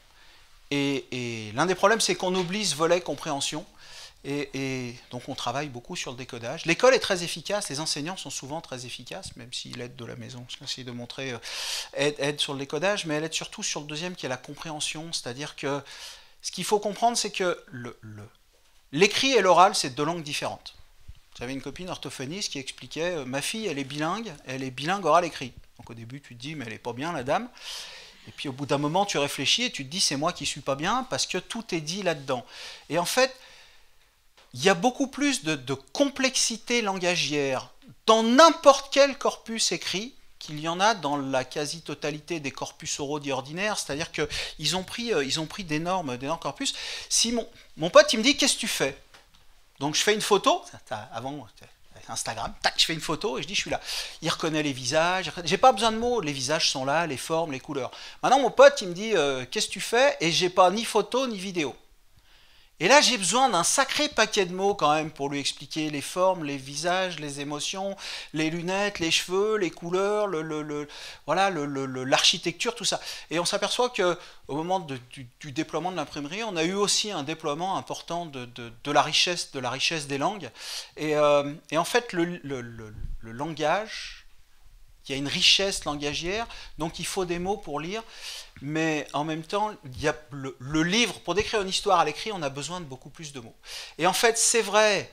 Et l'un des problèmes, c'est qu'on oublie ce volet compréhension. Et donc on travaille beaucoup sur le décodage. L'école est très efficace, les enseignants sont souvent très efficaces, même si l'aide de la maison, je vais essayer de montrer, aide sur le décodage, mais elle aide surtout sur le deuxième qui est la compréhension. C'est-à-dire que ce qu'il faut comprendre, c'est que l'écrit et l'oral, c'est deux langues différentes. J'avais une copine orthophoniste qui expliquait ma fille, elle est bilingue oral-écrit. Donc au début, tu te dis, mais elle est pas bien, la dame. Et puis au bout d'un moment, tu réfléchis et tu te dis, c'est moi qui suis pas bien parce que tout est dit là-dedans. Et en fait, il y a beaucoup plus de complexité langagière dans n'importe quel corpus écrit qu'il y en a dans la quasi-totalité des corpus oraux dits ordinaires. C'est-à-dire qu'ils ont pris d'énormes corpus. Si mon pote, il me dit, qu'est-ce que tu fais? Donc je fais une photo, avant Instagram, tac, je fais une photo et je dis je suis là. Il reconnaît les visages, j'ai pas besoin de mots, les visages sont là, les formes, les couleurs. Maintenant mon pote il me dit qu'est-ce que tu fais? Et j'ai pas ni photo ni vidéo. Et là j'ai besoin d'un sacré paquet de mots quand même pour lui expliquer les formes, les visages, les émotions, les lunettes, les cheveux, les couleurs, l'architecture, tout ça. Et on s'aperçoit que au moment du déploiement de l'imprimerie, on a eu aussi un déploiement important de la richesse des langues. Et en fait, le langage, il y a une richesse langagière, donc il faut des mots pour lire. Mais en même temps, il y a le livre, pour décrire une histoire à l'écrit, on a besoin de beaucoup plus de mots. Et en fait, c'est vrai,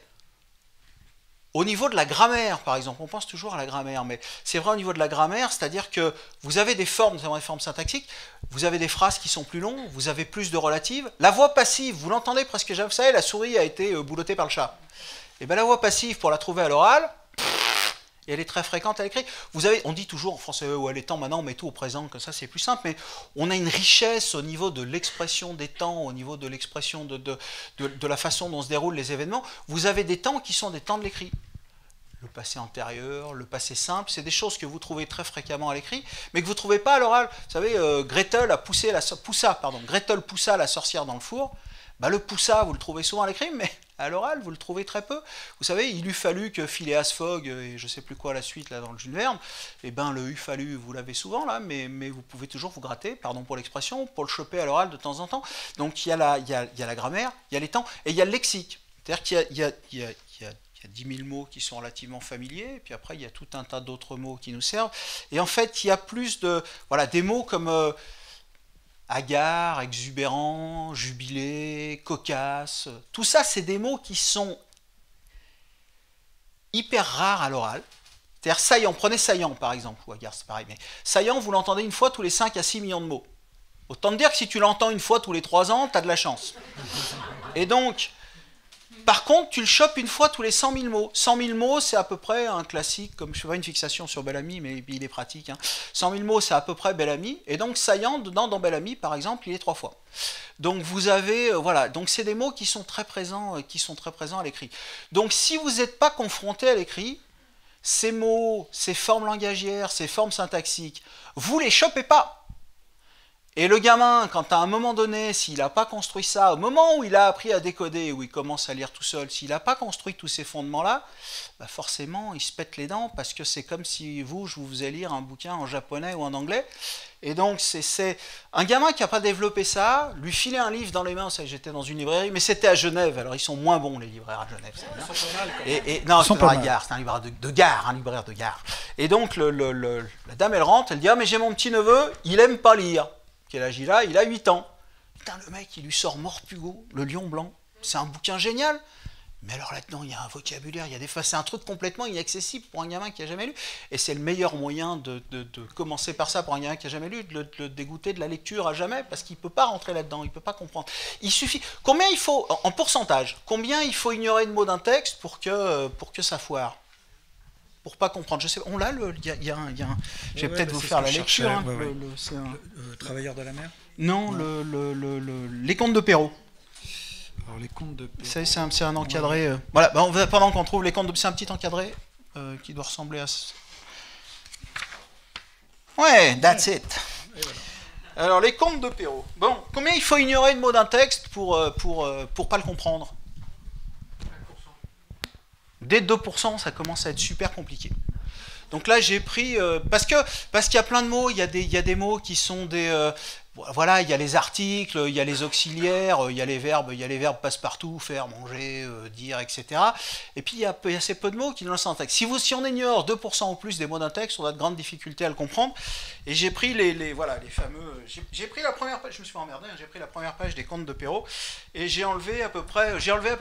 au niveau de la grammaire, par exemple, on pense toujours à la grammaire, mais c'est vrai au niveau de la grammaire, c'est-à-dire que vous avez des formes, notamment des formes syntaxiques, vous avez des phrases qui sont plus longues, vous avez plus de relatives. La voix passive, vous l'entendez presque jamais, vous savez, la souris a été boulottée par le chat. Et bien la voix passive, pour la trouver à l'oral, et elle est très fréquente à l'écrit. On dit toujours en français, où elle est temps, maintenant on met tout au présent, comme ça c'est plus simple, mais on a une richesse au niveau de l'expression des temps, au niveau de l'expression de la façon dont se déroulent les événements. Vous avez des temps qui sont des temps de l'écrit. Le passé antérieur, le passé simple, c'est des choses que vous trouvez très fréquemment à l'écrit, mais que vous ne trouvez pas à l'oral. Vous savez, Gretel poussa la sorcière dans le four. Bah, le poussa, vous le trouvez souvent à l'écrit, mais à l'oral, vous le trouvez très peu. Vous savez, il eût fallu que Phileas Fogg, et je ne sais plus quoi la suite là dans le Jules Verne, et ben le eût fallu, vous l'avez souvent là, mais vous pouvez toujours vous gratter, pardon pour l'expression, pour le choper à l'oral de temps en temps. Donc il y a la grammaire, il y a les temps, et il y a le lexique. C'est-à-dire qu'il y a il y a 10 000 mots qui sont relativement familiers, et puis après, il y a tout un tas d'autres mots qui nous servent. Et en fait, il y a plus de... Voilà, des mots comme hagard, exubérant, jubilé, cocasse. Tout ça, c'est des mots qui sont hyper rares à l'oral. C'est-à-dire saillant, prenez saillant par exemple, ou hagard, c'est pareil, mais saillant, vous l'entendez une fois tous les 5 à 6 millions de mots. Autant te dire que si tu l'entends une fois tous les 3 ans, tu as de la chance. Et donc... Par contre, tu le chopes une fois tous les 100 000 mots. 100 000 mots, c'est à peu près un classique, comme je fais pas une fixation sur Bellamy, mais il est pratique. 100 000 mots, c'est à peu près Bellamy. Et donc, saillant, dedans, dans Bellamy, par exemple, il est 3 fois. Donc, vous avez, voilà. Donc, c'est des mots qui sont très présents à l'écrit. Donc, si vous n'êtes pas confronté à l'écrit, ces mots, ces formes langagières, ces formes syntaxiques, vous les chopez pas. Et le gamin, quand à un moment donné, s'il n'a pas construit ça, au moment où il a appris à décoder, où il commence à lire tout seul, s'il n'a pas construit tous ces fondements-là, bah forcément, il se pète les dents, parce que c'est comme si je vous faisais lire un bouquin en japonais ou en anglais. Et donc, c'est un gamin qui n'a pas développé ça, lui filer un livre dans les mains, j'étais dans une librairie, mais c'était à Genève, alors ils sont moins bons, les libraires à Genève. Ils sont pas mal, non, c'est dans la gare, c'est un libraire de gare, un libraire de gare. Et donc, la dame, elle rentre, elle dit « Ah, mais j'ai mon petit-neveu, il n'aime pas lire. » Quel âge il a? Il a 8 ans. Putain, le mec, il lui sort Morphugo, le lion blanc. C'est un bouquin génial. Mais alors là-dedans, il y a un vocabulaire, il y a des fois, c'est un truc complètement inaccessible pour un gamin qui n'a jamais lu. Et c'est le meilleur moyen de commencer par ça pour un gamin qui n'a jamais lu, de le dégoûter de la lecture à jamais, parce qu'il ne peut pas rentrer là-dedans, il ne peut pas comprendre. Il suffit. Combien il faut, en pourcentage, combien il faut ignorer de mots d'un texte pour que ça foire? Pour pas comprendre, je sais, on l'a, je vais peut-être vous faire la lecture. Le Travailleur de la mer. Non, les contes de Perrault. Alors les contes de Perrault. C'est un encadré. Voilà, pendant qu'on trouve les contes de, c'est un petit encadré qui doit ressembler à. Ouais, that's it. Voilà. Alors les contes de Perrault. Bon, combien il faut ignorer de mots d'un texte pour pas le comprendre? Dès 2%, ça commence à être super compliqué. Donc là, j'ai pris... parce qu'il y a plein de mots, il y a des mots qui sont des... voilà, il y a les articles, il y a les auxiliaires, il y a les verbes passe-partout, faire, manger, dire, etc. Et puis, il y a assez peu de mots qui nous lancent en texte. Si on ignore 2% ou plus des mots d'un texte, on a de grandes difficultés à le comprendre. Et j'ai pris les fameux... J'ai pris la première page, je me suis emmerdé, j'ai pris la première page des contes de Perrault, et j'ai enlevé à peu près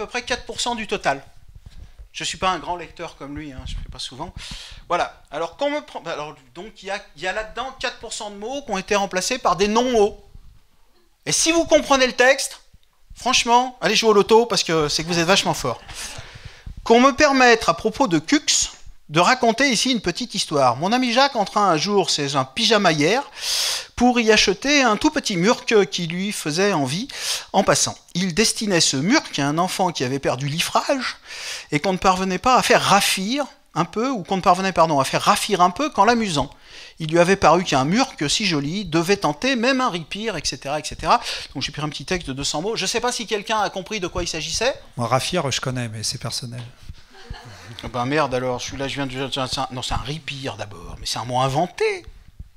4% du total. Je ne suis pas un grand lecteur comme lui, je ne fais pas souvent. Voilà. Alors, donc, il y a là-dedans 4% de mots qui ont été remplacés par des non-mots. Et si vous comprenez le texte, franchement, allez jouer au loto, parce que c'est que vous êtes vachement fort. Qu'on me permette, à propos de Cux, de raconter ici une petite histoire. Mon ami Jacques entra un jour chez un pyjamaïère pour y acheter un tout petit murk qui lui faisait envie en passant. Il destinait ce murk à un enfant qui avait perdu l'ifrage et qu'on ne parvenait pas à faire raffir un peu, ou qu'on ne parvenait, à faire raffir un peu qu'en l'amusant. Il lui avait paru qu'un murk si joli devait tenter même un ripire, etc., etc. Donc j'ai pris un petit texte de 200 mots. Je ne sais pas si quelqu'un a compris de quoi il s'agissait. Moi, raffir, je connais, mais c'est personnel. Ben merde alors, celui-là je viens de... Non, c'est un ripire d'abord, mais c'est un mot inventé.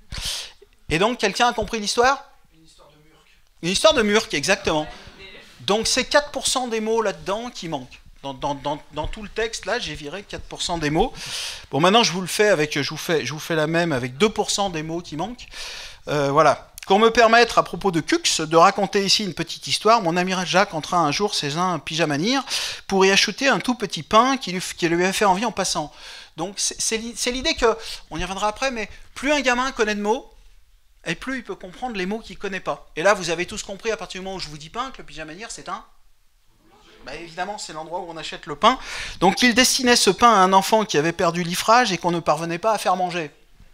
Et donc, quelqu'un a compris l'histoire? Une histoire de murk. Une histoire de murk, exactement. Donc c'est 4% des mots là-dedans qui manquent. Dans tout le texte, là, j'ai viré 4% des mots. Bon, maintenant, je vous fais la même avec 2% des mots qui manquent. Voilà. Qu'on me permette, à propos de Cux, de raconter ici une petite histoire. Mon ami Jacques entra un jour chez un pyjamanire pour y acheter un tout petit pain qui lui avait fait envie en passant. Donc, c'est l'idée que, on y reviendra après, mais plus un gamin connaît de mots, et plus il peut comprendre les mots qu'il ne connaît pas. Et là, vous avez tous compris à partir du moment où je vous dis pain, que le pyjamanière, c'est un... Bah, évidemment, c'est l'endroit où on achète le pain. Donc, il destinait ce pain à un enfant qui avait perdu l'ifrage et qu'on ne parvenait pas à faire manger.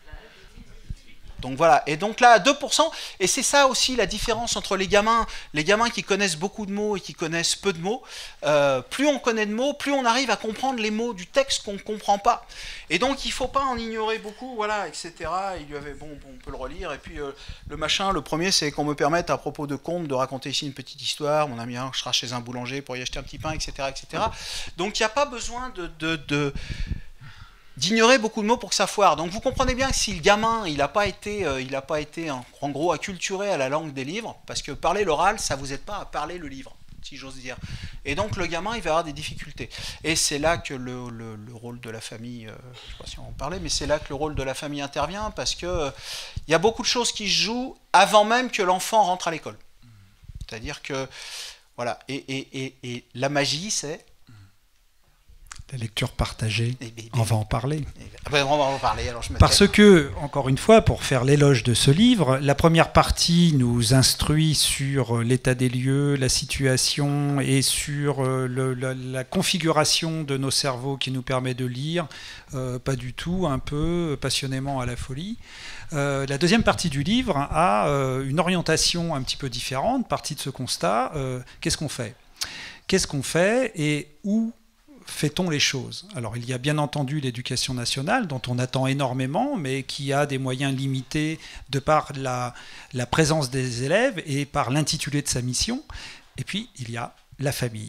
Donc voilà, et donc là, à 2%, et c'est ça aussi la différence entre les gamins qui connaissent beaucoup de mots et qui connaissent peu de mots. Plus on connaît de mots, plus on arrive à comprendre les mots du texte qu'on ne comprend pas. Et donc il ne faut pas en ignorer beaucoup, voilà, etc. Il lui avait, bon, on peut le relire, et puis le premier, c'est qu'on me permette, à propos de contes, de raconter ici une petite histoire. Mon ami sera chez un boulanger pour y acheter un petit pain, etc. etc. Donc il n'y a pas besoin d'ignorer beaucoup de mots pour que ça foire. Donc vous comprenez bien que si le gamin il n'a pas été en gros acculturé à la langue des livres, parce que parler l'oral, ça vous aide pas à parler le livre. si j'ose dire. Et donc le gamin, il va avoir des difficultés. Et c'est là que le rôle de la famille, je ne sais pas si on va en parler, mais c'est là que le rôle de la famille intervient, parce que il y a beaucoup de choses qui se jouent avant même que l'enfant rentre à l'école. C'est-à-dire que, voilà, et la magie, c'est... La lecture partagée, on va en parler. On va en parler, alors Parce que, encore une fois, pour faire l'éloge de ce livre, la première partie nous instruit sur l'état des lieux, la situation et sur la configuration de nos cerveaux qui nous permet de lire, pas du tout, un peu, passionnément à la folie. La deuxième partie du livre a une orientation un petit peu différente, partie de ce constat. Qu'est-ce qu'on fait ? Qu'est-ce qu'on fait et où fait-on les choses? Alors il y a bien entendu l'éducation nationale dont on attend énormément mais qui a des moyens limités de par la présence des élèves et par l'intitulé de sa mission. Et puis il y a la famille.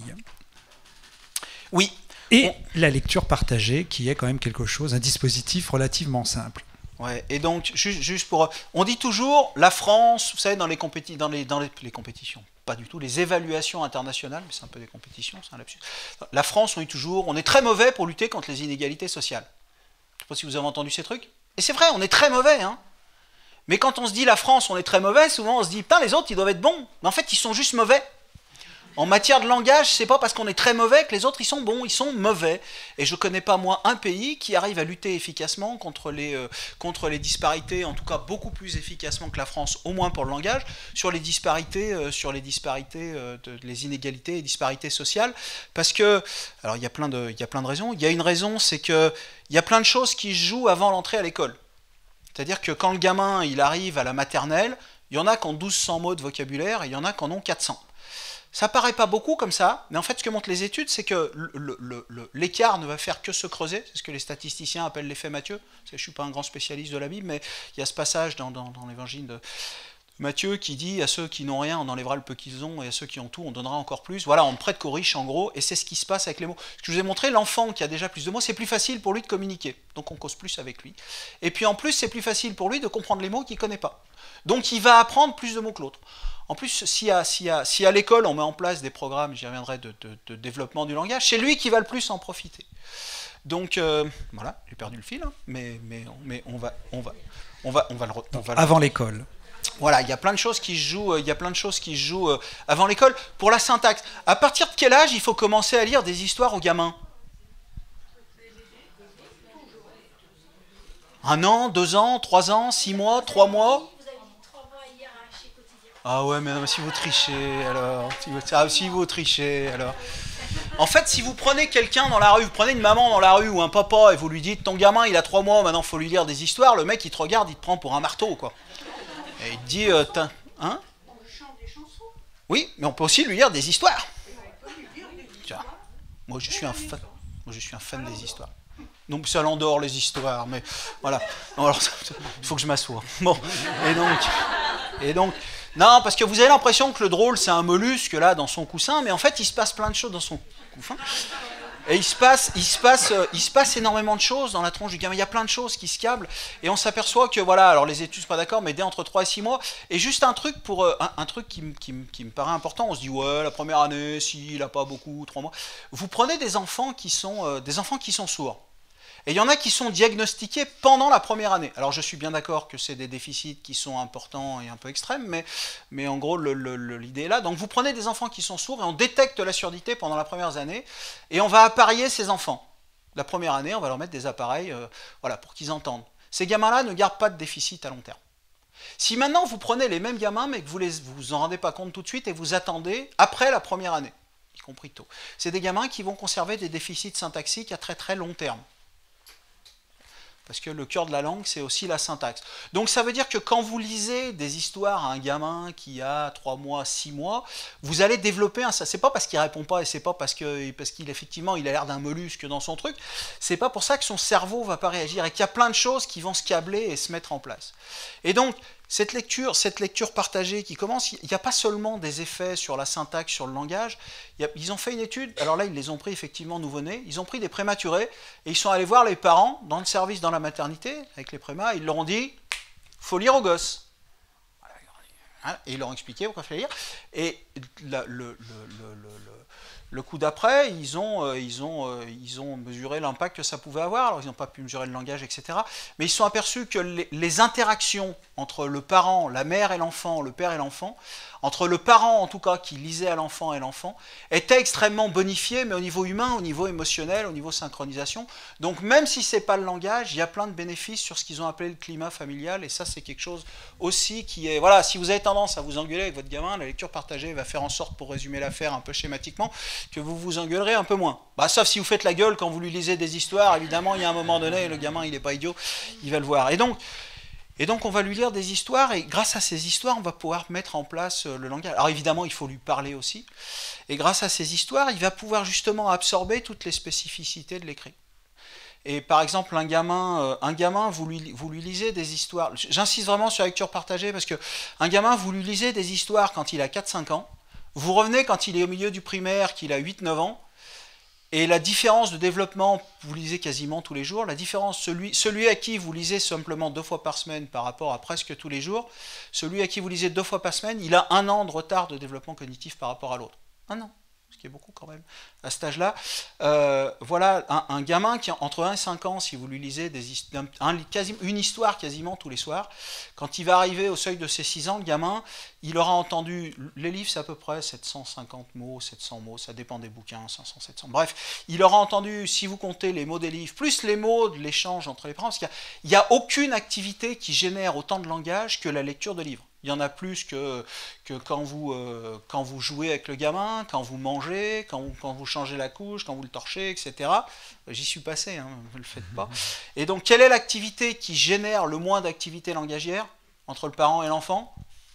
Oui. Et la lecture partagée qui est quand même quelque chose, un dispositif relativement simple. Ouais, et donc, juste pour... On dit toujours, la France, vous savez, dans les compétitions, pas du tout, les évaluations internationales, mais c'est un peu des compétitions, c'est un lapsus. La France, on dit toujours, on est très mauvais pour lutter contre les inégalités sociales. Je ne sais pas si vous avez entendu ces trucs. Et c'est vrai, on est très mauvais, hein. Mais quand on se dit la France, on est très mauvais, souvent on se dit, putain, les autres, ils doivent être bons. Mais en fait, ils sont juste mauvais. En matière de langage, c'est pas parce qu'on est très mauvais que les autres ils sont bons, ils sont mauvais. Et je connais pas moi un pays qui arrive à lutter efficacement contre les disparités, en tout cas beaucoup plus efficacement que la France, au moins pour le langage, sur les disparités, les inégalités et disparités sociales. Parce que, alors il y a plein de raisons. Il y a une raison, c'est que il y a plein de choses qui se jouent avant l'entrée à l'école. C'est-à-dire que quand le gamin il arrive à la maternelle, il y en a qui ont 1200 mots de vocabulaire et il y en a qui en ont 400. Ça paraît pas beaucoup comme ça, mais en fait, ce que montrent les études, c'est que l'écart ne va faire que se creuser. C'est ce que les statisticiens appellent l'effet Matthieu. Je ne suis pas un grand spécialiste de la Bible, mais il y a ce passage dans l'évangile de Matthieu qui dit « À ceux qui n'ont rien, on enlèvera le peu qu'ils ont, et à ceux qui ont tout, on donnera encore plus. » Voilà, on ne prête qu'aux riches, en gros, et c'est ce qui se passe avec les mots. Ce que je vous ai montré, l'enfant qui a déjà plus de mots, c'est plus facile pour lui de communiquer. Donc on cause plus avec lui. Et puis en plus, c'est plus facile pour lui de comprendre les mots qu'il ne connaît pas. Donc il va apprendre plus de mots que l'autre. En plus, si à l'école on met en place des programmes, j'y reviendrai, de développement du langage, c'est lui qui va le plus en profiter. Donc voilà, j'ai perdu le fil, hein, mais on va le... Avant l'école. Voilà, il y a plein de choses qui se jouent, avant l'école. Pour la syntaxe, à partir de quel âge il faut commencer à lire des histoires aux gamins? 1 an, 2 ans, 3 ans, 6 mois, 3 mois? Ah ouais, mais non, si vous trichez, alors... Si vous trichez, alors... En fait, si vous prenez quelqu'un dans la rue, vous prenez une maman dans la rue ou un papa et vous lui dites « Ton gamin, il a 3 mois, maintenant il faut lui lire des histoires », le mec, il te regarde, il te prend pour un marteau, quoi. Et il te dit « Hein ?» Oui, mais on peut aussi lui lire des histoires. Tiens, moi, je suis un fan des histoires. Donc ça l'endort, les histoires, mais voilà. Alors, il faut que je m'assoie. Bon, et donc... Non, parce que vous avez l'impression que le drôle, c'est un mollusque, là, dans son coussin, mais en fait, il se passe plein de choses dans son coussin. Et il se passe énormément de choses dans la tronche du gamin. Il y a plein de choses qui se câblent, et on s'aperçoit que, voilà, alors les études, sont pas d'accord, mais dès entre 3 et 6 mois, et juste un truc, un truc qui me paraît important, on se dit, ouais, la première année, s'il n'a pas beaucoup, 3 mois. Vous prenez des enfants qui sont sourds. Et il y en a qui sont diagnostiqués pendant la première année. Alors je suis bien d'accord que c'est des déficits qui sont importants et un peu extrêmes, mais en gros l'idée est là. Donc vous prenez des enfants qui sont sourds et on détecte la surdité pendant la première année et on va appareiller ces enfants. La première année, on va leur mettre des appareils voilà, pour qu'ils entendent. Ces gamins-là ne gardent pas de déficit à long terme. Si maintenant vous prenez les mêmes gamins mais que vous vous en rendez pas compte tout de suite et vous attendez après la première année, y compris tôt, c'est des gamins qui vont conserver des déficits syntaxiques à très très long terme. Parce que le cœur de la langue, c'est aussi la syntaxe. Donc ça veut dire que quand vous lisez des histoires à un gamin qui a 3 mois, 6 mois, vous allez développer un... C'est pas parce qu'il répond pas et c'est pas parce qu'il effectivement il a l'air d'un mollusque dans son truc, c'est pas pour ça que son cerveau va pas réagir et qu'il y a plein de choses qui vont se câbler et se mettre en place. Et donc, cette lecture partagée qui commence, il n'y a pas seulement des effets sur la syntaxe, sur le langage. Ils ont fait une étude, alors là ils les ont pris effectivement nouveau-nés, ils ont pris des prématurés et ils sont allés voir les parents dans le service dans la maternité avec les prémas, ils leur ont dit « faut lire aux gosses ». Hein, et ils leur ont expliqué pourquoi il fallait lire. Et le coup d'après, ils ont mesuré l'impact que ça pouvait avoir. Alors, ils n'ont pas pu mesurer le langage, etc. Mais ils se sont aperçus que les interactions entre le parent, la mère et l'enfant, le père et l'enfant, entre le parent, en tout cas, qui lisait à l'enfant et l'enfant, étaient extrêmement bonifiées, mais au niveau humain, au niveau émotionnel, au niveau synchronisation. Donc, même si ce n'est pas le langage, il y a plein de bénéfices sur ce qu'ils ont appelé le climat familial. Et ça, c'est quelque chose aussi qui est... Voilà, si vous avez tendance à vous engueuler avec votre gamin, la lecture partagée va faire en sorte, pour résumer l'affaire un peu schématiquement, que vous vous engueulerez un peu moins. Bah, sauf si vous faites la gueule quand vous lui lisez des histoires, évidemment, il y a un moment donné, le gamin, il n'est pas idiot, il va le voir. Et donc, on va lui lire des histoires, et grâce à ces histoires, on va pouvoir mettre en place le langage. Alors évidemment, il faut lui parler aussi. Et grâce à ces histoires, il va pouvoir justement absorber toutes les spécificités de l'écrit. Et par exemple, un gamin, vous lui lisez des histoires. J'insiste vraiment sur la lecture partagée, parce que un gamin, vous lui lisez des histoires quand il a 4-5 ans. Vous revenez quand il est au milieu du primaire, qu'il a 8-9 ans. Et la différence de développement, vous lisez quasiment tous les jours, la différence, celui à qui vous lisez simplement 2 fois par semaine par rapport à presque tous les jours, celui à qui vous lisez 2 fois par semaine, il a 1 an de retard de développement cognitif par rapport à l'autre. 1 an, ce qui est beaucoup quand même, à cet âge-là. Voilà, un gamin qui, entre 1 et 5 ans, si vous lui lisez une histoire quasiment tous les soirs, quand il va arriver au seuil de ses 6 ans, le gamin, il aura entendu, les livres c'est à peu près 750 mots, 700 mots, ça dépend des bouquins, 500, 700, bref, il aura entendu, si vous comptez les mots des livres, plus les mots de l'échange entre les parents, parce qu'il n'y a aucune activité qui génère autant de langage que la lecture de livres. Il y en a plus que quand vous jouez avec le gamin, quand vous mangez, quand vous changez la couche, quand vous le torchez, etc. J'y suis passé, hein, ne le faites pas. Et donc, quelle est l'activité qui génère le moins d'activité langagière entre le parent et l'enfant ?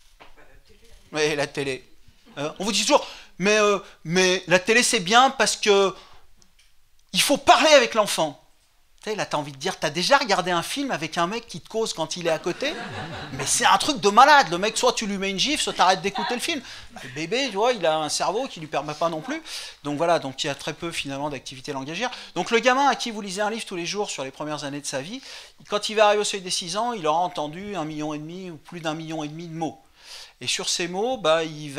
Oui, la télé. On vous dit toujours, mais la télé c'est bien parce que il faut parler avec l'enfant. Tu sais, là, tu as envie de dire, tu as déjà regardé un film avec un mec qui te cause quand il est à côté? Mais c'est un truc de malade. Le mec, soit tu lui mets une gifle, soit tu arrêtes d'écouter le film. Le bébé, tu vois, il a un cerveau qui ne lui permet pas non plus. Donc voilà, donc il y a très peu finalement d'activité langagière. Donc le gamin à qui vous lisez un livre tous les jours sur les premières années de sa vie, quand il va arriver au seuil des 6 ans, il aura entendu 1,5 million ou plus d'1,5 million de mots. Et sur ces mots, bah,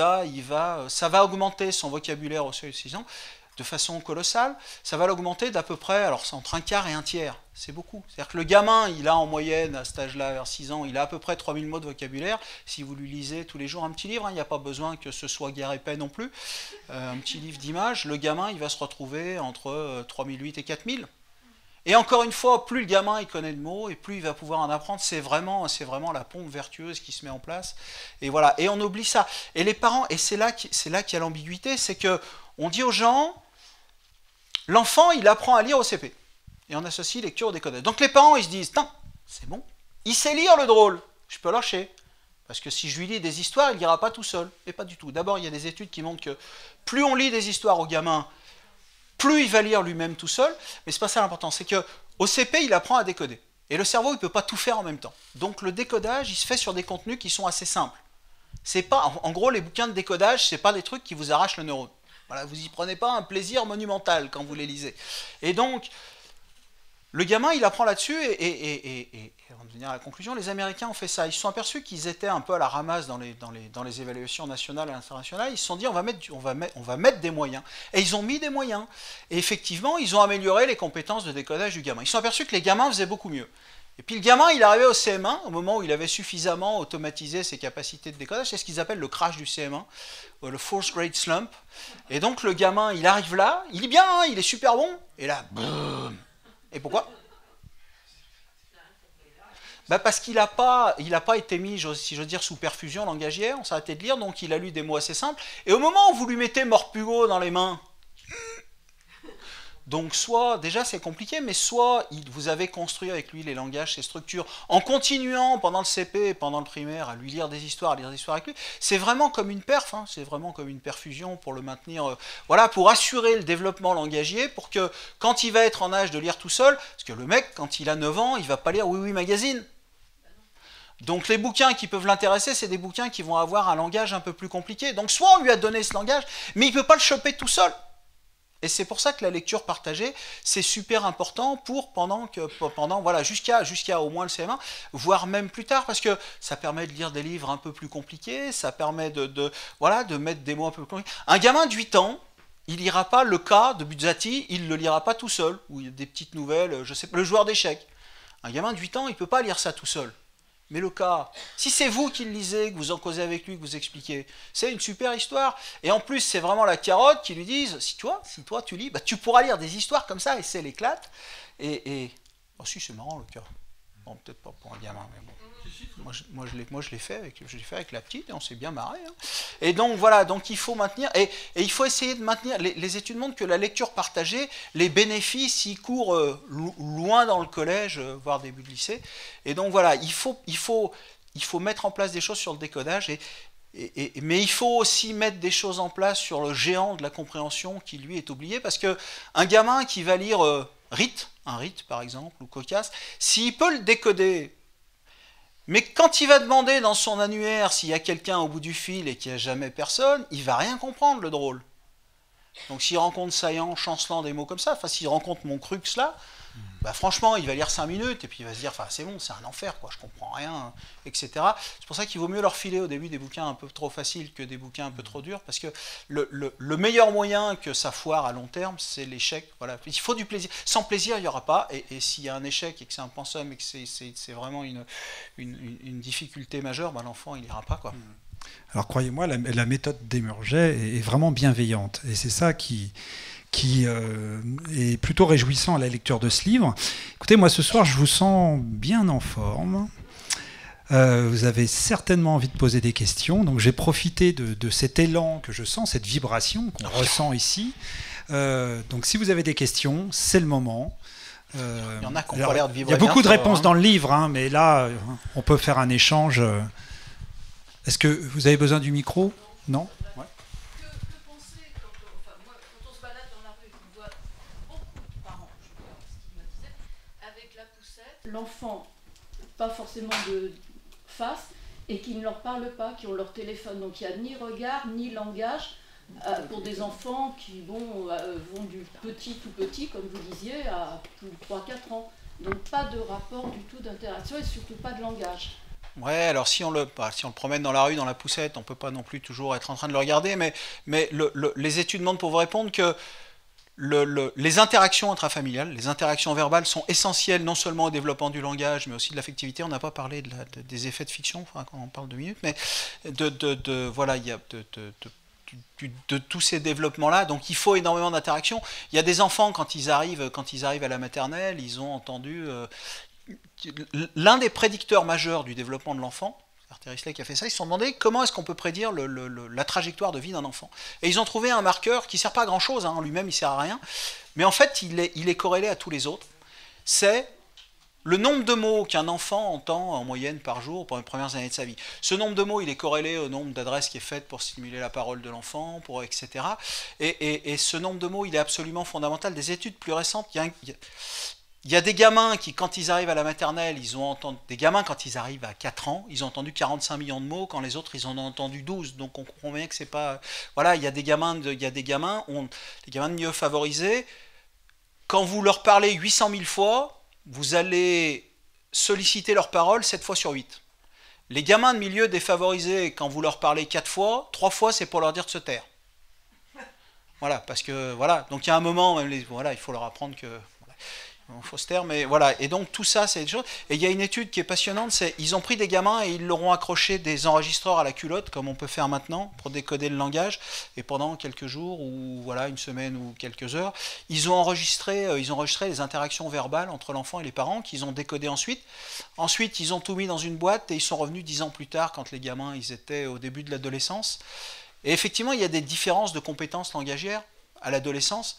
ça va augmenter son vocabulaire au seuil de 6 ans de façon colossale. Ça va l'augmenter d'à peu près, alors c'est entre 1/4 et 1/3. C'est beaucoup. C'est-à-dire que le gamin, il a en moyenne, à cet âge-là, vers 6 ans, il a à peu près 3000 mots de vocabulaire. Si vous lui lisez tous les jours un petit livre, il n'y a pas besoin que ce soit guerre épais non plus. Un petit livre d'images, le gamin, il va se retrouver entre 3008 et 4000. Et encore une fois, plus le gamin il connaît de mots, et plus il va pouvoir en apprendre. C'est vraiment la pompe vertueuse qui se met en place. Et voilà. Et on oublie ça. Et les parents, et c'est là qu'il y a l'ambiguïté, c'est que on dit aux gens, l'enfant, il apprend à lire au CP. Et on associe lecture au décodage. Donc les parents, ils se disent, c'est bon, il sait lire le drôle, je peux lâcher. Parce que si je lui lis des histoires, il ne lira pas tout seul. Et pas du tout. D'abord, il y a des études qui montrent que plus on lit des histoires au gamin, plus il va lire lui-même tout seul. Mais ce n'est pas ça l'important. C'est qu'au CP, il apprend à décoder. Et le cerveau, il ne peut pas tout faire en même temps. Donc le décodage, il se fait sur des contenus qui sont assez simples. C'est pas, en gros, les bouquins de décodage, ce n'est pas des trucs qui vous arrachent le neurone. Voilà, vous n'y prenez pas un plaisir monumental quand vous les lisez. Et donc, le gamin, il apprend là-dessus, et avant de venir à la conclusion, les Américains ont fait ça. Ils se sont aperçus qu'ils étaient un peu à la ramasse dans les évaluations nationales et internationales. Ils se sont dit, on va mettre des moyens. Et ils ont mis des moyens. Et effectivement, ils ont amélioré les compétences de décodage du gamin. Ils se sont aperçus que les gamins faisaient beaucoup mieux. Et puis le gamin, il arrivait au CM1, au moment où il avait suffisamment automatisé ses capacités de décodage. C'est ce qu'ils appellent le crash du CM1, le fourth grade slump. Et donc le gamin, il arrive là, il est bien, hein, il est super bon. Et là, boum. Et pourquoi? Bah parce qu'il n'a pas été mis, si j'ose dire, sous perfusion langagière, on s'est arrêté de lire, donc il a lu des mots assez simples. Et au moment où vous lui mettez Morphugo dans les mains, donc soit, déjà c'est compliqué, mais soit vous avez construit avec lui les langages, ses structures, en continuant pendant le CP et pendant le primaire à lui lire des histoires, avec lui, c'est vraiment comme une perf, hein, c'est vraiment comme une perfusion pour le maintenir, voilà, pour assurer le développement langagier, pour que quand il va être en âge de lire tout seul, parce que le mec, quand il a 9 ans, il va pas lire Oui Oui Magazine. Donc les bouquins qui peuvent l'intéresser, c'est des bouquins qui vont avoir un langage un peu plus compliqué. Donc soit on lui a donné ce langage, mais il ne peut pas le choper tout seul. Et c'est pour ça que la lecture partagée, c'est super important pour voilà, jusqu'à au moins le CM1, voire même plus tard, parce que ça permet de lire des livres un peu plus compliqués, ça permet voilà, de mettre des mots un peu plus compliqués. Un gamin de 8 ans, il lira pas le cas de Buzzati, il le lira pas tout seul, ou il y a des petites nouvelles, je sais pas, le joueur d'échecs. Un gamin de 8 ans, il peut pas lire ça tout seul. Mais le cas, si c'est vous qui le lisez, que vous en causez avec lui, que vous expliquez, c'est une super histoire. Et en plus, c'est vraiment la carotte qui lui disent, si toi tu lis, bah, tu pourras lire des histoires comme ça, et c'est l'éclate. Oh si, c'est marrant le cas. Bon, peut-être pas pour un gamin, mais bon. Moi, je l'ai fait avec la petite, et on s'est bien marré. Hein. Et donc, voilà, donc il faut maintenir, et il faut essayer de maintenir, les études montrent que la lecture partagée, les bénéfices, ils courent loin dans le collège, voire début de lycée. Et donc, voilà, il faut mettre en place des choses sur le décodage, mais il faut aussi mettre des choses en place sur le géant de la compréhension qui, lui, est oublié, parce qu'un gamin qui va lire un rite, par exemple, ou Cocasse, s'il peut le décoder, mais quand il va demander dans son annuaire s'il y a quelqu'un au bout du fil et qu'il n'y a jamais personne, il va rien comprendre, le drôle. Donc s'il rencontre Saillant, chancelant, des mots comme ça, enfin s'il rencontre mon crux là, bah franchement il va lire 5 minutes et puis il va se dire, enfin c'est bon, c'est un enfer, quoi, je comprends rien, etc. C'est pour ça qu'il vaut mieux leur filer au début des bouquins un peu trop faciles que des bouquins un peu trop durs, parce que le meilleur moyen que ça foire à long terme, c'est l'échec. Voilà. Il faut du plaisir. Sans plaisir, il n'y aura pas, et s'il y a un échec et que c'est un pensum et que c'est vraiment une difficulté majeure, bah, l'enfant il n'ira pas, quoi. Alors croyez-moi, la méthode Desmurget est vraiment bienveillante, et c'est ça qui est plutôt réjouissant à la lecture de ce livre. Écoutez, moi ce soir je vous sens bien en forme, vous avez certainement envie de poser des questions, donc j'ai profité de cet élan que je sens, cette vibration qu'on ressent ici. Donc si vous avez des questions, c'est le moment. Il y en a qui ont pas l'air de vibrer. Il y a beaucoup de réponses dans le livre, hein, mais là on peut faire un échange. Est-ce que vous avez besoin du micro? Non? Ouais. Que penser quand on se balade dans la rue et qu'on voit beaucoup de parents, je vois stigmatisés, avec la poussette, l'enfant, pas forcément de face, et qui ne leur parle pas, qui ont leur téléphone. Donc il n'y a ni regard, ni langage pour des enfants qui vont du petit tout petit, comme vous disiez, à 3-4 ans. Donc pas de rapport du tout d'interaction et surtout pas de langage. Ouais, alors si on le promène dans la rue, dans la poussette, on ne peut pas non plus toujours être en train de le regarder, mais les études montrent, pour vous répondre, que les interactions intrafamiliales, les interactions verbales sont essentielles non seulement au développement du langage, mais aussi de l'affectivité. On n'a pas parlé des effets de fiction, enfin, quand on parle 2 minutes, mais voilà, il y a de tous ces développements-là. Donc il faut énormément d'interactions. Il y a des enfants, quand ils arrivent à la maternelle, ils ont entendu... l'un des prédicteurs majeurs du développement de l'enfant, Arthur Risley qui a fait ça, ils se sont demandé comment est-ce qu'on peut prédire la trajectoire de vie d'un enfant. Et ils ont trouvé un marqueur qui ne sert pas à grand chose, hein, en lui-même il ne sert à rien, mais en fait il est corrélé à tous les autres. C'est le nombre de mots qu'un enfant entend en moyenne par jour pendant les premières années de sa vie. Ce nombre de mots, il est corrélé au nombre d'adresses qui est faite pour stimuler la parole de l'enfant, etc. Et ce nombre de mots, il est absolument fondamental. Des études plus récentes, il y a des gamins qui, quand ils arrivent à la maternelle, des gamins, quand ils arrivent à 4 ans, ils ont entendu 45 millions de mots, quand les autres, ils en ont entendu 12. Donc on comprend bien que c'est pas... Voilà, il y a des gamins de milieux favorisés, quand vous leur parlez 800 000 fois, vous allez solliciter leurs paroles 7 fois sur 8. Les gamins de milieux défavorisés, quand vous leur parlez 4 fois, 3 fois, c'est pour leur dire de se taire. Voilà, parce que... Voilà, donc il y a un moment, il faut leur apprendre que... Foster, mais voilà, et donc tout ça, c'est des choses. Et il y a une étude qui est passionnante, c'est ils ont pris des gamins et ils leur ont accroché des enregistreurs à la culotte, comme on peut faire maintenant, pour décoder le langage, et pendant quelques jours, ou voilà, une semaine ou quelques heures, ils ont enregistré les interactions verbales entre l'enfant et les parents, qu'ils ont décodées ensuite. Ensuite, ils ont tout mis dans une boîte, et ils sont revenus 10 ans plus tard, quand les gamins, ils étaient au début de l'adolescence. Et effectivement, il y a des différences de compétences langagières à l'adolescence,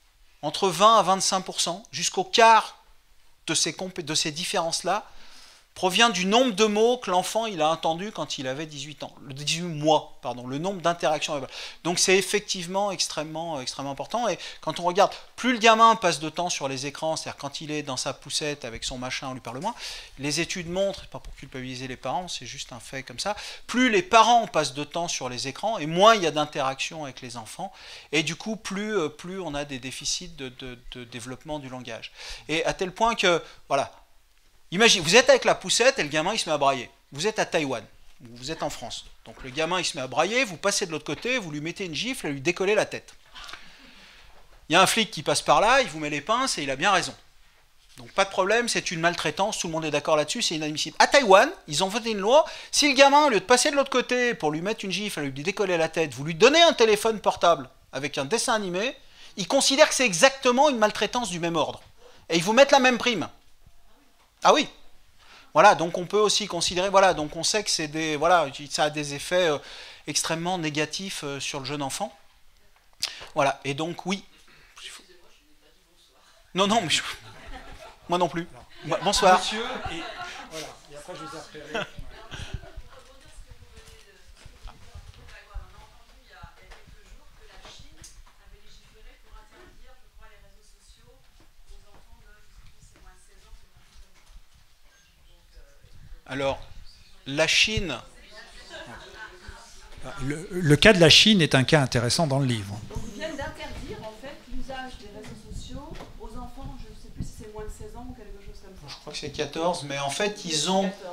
entre 20 à 25%, jusqu'au quart de ces différences-là provient du nombre de mots que l'enfant il a entendu quand il avait 18 ans, 18 mois, pardon, le nombre d'interactions. Donc c'est effectivement extrêmement important. Et quand on regarde, plus le gamin passe de temps sur les écrans, c'est-à-dire quand il est dans sa poussette avec son machin, on lui parle moins, les études montrent, pas pour culpabiliser les parents, c'est juste un fait comme ça, plus les parents passent de temps sur les écrans, et moins il y a d'interactions avec les enfants, et du coup, plus on a des déficits de développement du langage. Et à tel point que, voilà, imaginez, vous êtes avec la poussette et le gamin il se met à brailler. Vous êtes à Taïwan, vous êtes en France. Donc le gamin il se met à brailler, vous passez de l'autre côté, vous lui mettez une gifle et lui décollez la tête. Il y a un flic qui passe par là, il vous met les pinces et il a bien raison. Donc pas de problème, c'est une maltraitance, tout le monde est d'accord là-dessus, c'est inadmissible. À Taïwan, ils ont voté une loi, si le gamin, au lieu de passer de l'autre côté pour lui mettre une gifle et lui décoller la tête, vous lui donnez un téléphone portable avec un dessin animé, ils considèrent que c'est exactement une maltraitance du même ordre. Et ils vous mettent la même prime. Ah oui. Voilà, donc on peut aussi considérer, voilà, donc on sait que c'est des, voilà, ça a des effets extrêmement négatifs sur le jeune enfant. Voilà, et donc oui. Non, non, mais moi non plus. Bonsoir. Monsieur, et voilà, et après je vous ai repéré. Alors, la Chine... Le cas de la Chine est un cas intéressant dans le livre. Donc ils viennent d'interdire en fait l'usage des réseaux sociaux aux enfants, je ne sais plus si c'est moins de 16 ans ou quelque chose comme ça. Je crois que c'est 14, mais en fait ils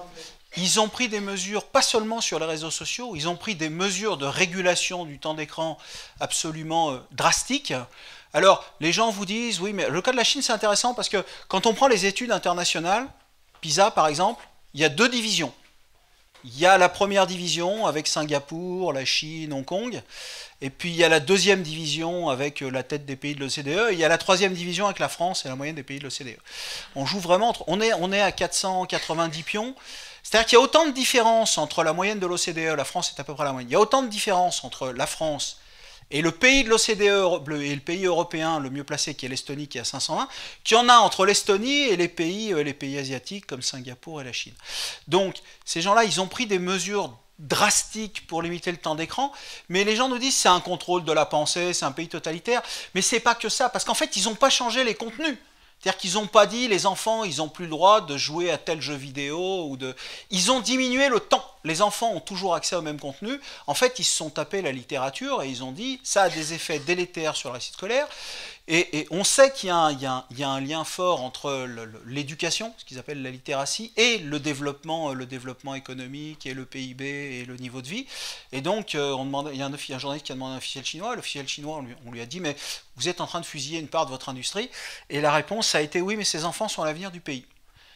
ont pris des mesures, pas seulement sur les réseaux sociaux, ils ont pris des mesures de régulation du temps d'écran absolument drastiques. Alors, les gens vous disent, oui, mais le cas de la Chine, c'est intéressant parce que quand on prend les études internationales, PISA par exemple, il y a 2 divisions. Il y a la première division avec Singapour, la Chine, Hong Kong, et puis il y a la deuxième division avec la tête des pays de l'OCDE, et il y a la troisième division avec la France et la moyenne des pays de l'OCDE. On joue vraiment, on est à 490 pions, c'est-à-dire qu'il y a autant de différences entre la moyenne de l'OCDE, la France est à peu près la moyenne, il y a autant de différences entre la France et le pays de l'OCDE et le pays européen le mieux placé qui est l'Estonie qui est à 520, qu'il y en a entre l'Estonie et les pays asiatiques comme Singapour et la Chine. Donc ces gens-là, ils ont pris des mesures drastiques pour limiter le temps d'écran, mais les gens nous disent c'est un contrôle de la pensée, c'est un pays totalitaire, mais c'est pas que ça, parce qu'en fait ils n'ont pas changé les contenus. C'est-à-dire qu'ils n'ont pas dit, les enfants, ils n'ont plus le droit de jouer à tel jeu vidéo, ou de... Ils ont diminué le temps. Les enfants ont toujours accès au même contenu. En fait, ils se sont tapés la littérature et ils ont dit, ça a des effets délétères sur la réussite scolaire. Et on sait qu'il y a un lien fort entre l'éducation, ce qu'ils appellent la littératie, et le développement économique, et le PIB, et le niveau de vie. Et donc, il y a un journaliste qui a demandé à un officiel chinois. L'officiel chinois, on lui a dit, mais vous êtes en train de fusiller une part de votre industrie. Et la réponse a été, oui, mais ces enfants sont l'avenir du pays.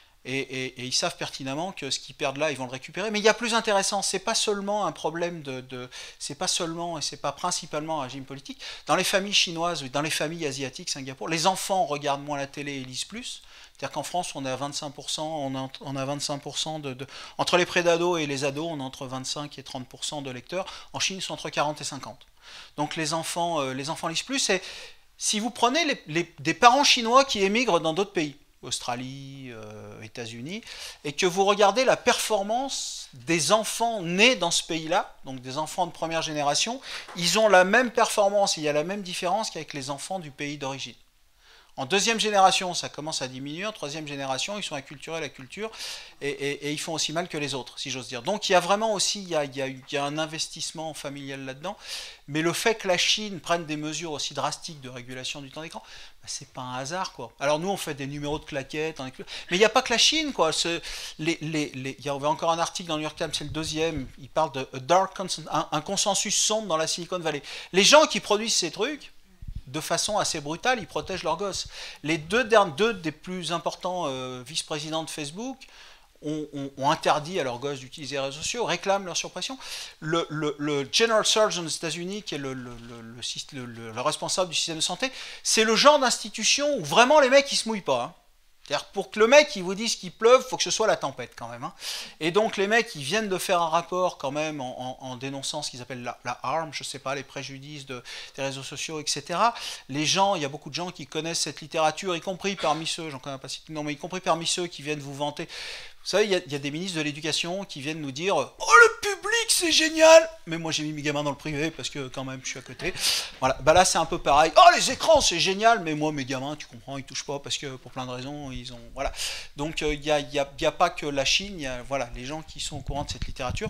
Et ils savent pertinemment que ce qu'ils perdent là, ils vont le récupérer. Mais il y a plus intéressant, c'est pas seulement un problème c'est pas seulement et c'est pas principalement un régime politique. Dans les familles chinoises ou dans les familles asiatiques, Singapour, les enfants regardent moins la télé et lisent plus. C'est-à-dire qu'en France, on est à 25%, on a 25% entre les prédados et les ados, on est entre 25 et 30% de lecteurs. En Chine, ils sont entre 40 et 50. Donc les enfants lisent plus. Et si vous prenez des parents chinois qui émigrent dans d'autres pays, Australie, États-Unis, et que vous regardez la performance des enfants nés dans ce pays-là, donc des enfants de première génération, ils ont la même performance, il y a la même différence qu'avec les enfants du pays d'origine. En deuxième génération, ça commence à diminuer. En troisième génération, ils sont acculturés à la culture et ils font aussi mal que les autres, si j'ose dire. Donc il y a vraiment aussi il y a un investissement familial là-dedans. Mais le fait que la Chine prenne des mesures aussi drastiques de régulation du temps d'écran, bah, c'est pas un hasard, quoi. Alors nous, on fait des numéros de claquettes, mais il n'y a pas que la Chine, quoi. Il y avait encore un article dans le New York Times, c'est le deuxième. Il parle de un consensus sombre dans la Silicon Valley. Les gens qui produisent ces trucs, de façon assez brutale, ils protègent leurs gosses. Les deux des plus importants vice-présidents de Facebook ont interdit à leurs gosses d'utiliser les réseaux sociaux, réclament leur suppression. Le General Surgeon aux États-Unis, qui est le responsable du système de santé, c'est le genre d'institution où vraiment les mecs ils se mouillent pas. Hein. C'est-à-dire pour que le mec il vous dise qu'il pleuve, il faut que ce soit la tempête quand même. Hein. Et donc les mecs ils viennent de faire un rapport quand même en dénonçant ce qu'ils appellent la harm, je sais pas, les préjudices des réseaux sociaux, etc. Les gens, il y a beaucoup de gens qui connaissent cette littérature, y compris parmi ceux, j'en connais pas cité, non mais y compris parmi ceux qui viennent vous vanter. savez, il y a des ministres de l'éducation qui viennent nous dire « Oh, le public, c'est génial !» Mais moi, j'ai mis mes gamins dans le privé parce que quand même, je suis à côté. Voilà. Bah là, c'est un peu pareil. « Oh, les écrans, c'est génial !» Mais moi, mes gamins, tu comprends, ils touchent pas parce que pour plein de raisons, ils ont... Voilà. Donc, il n'y a pas que la Chine, il y a voilà, les gens qui sont au courant de cette littérature.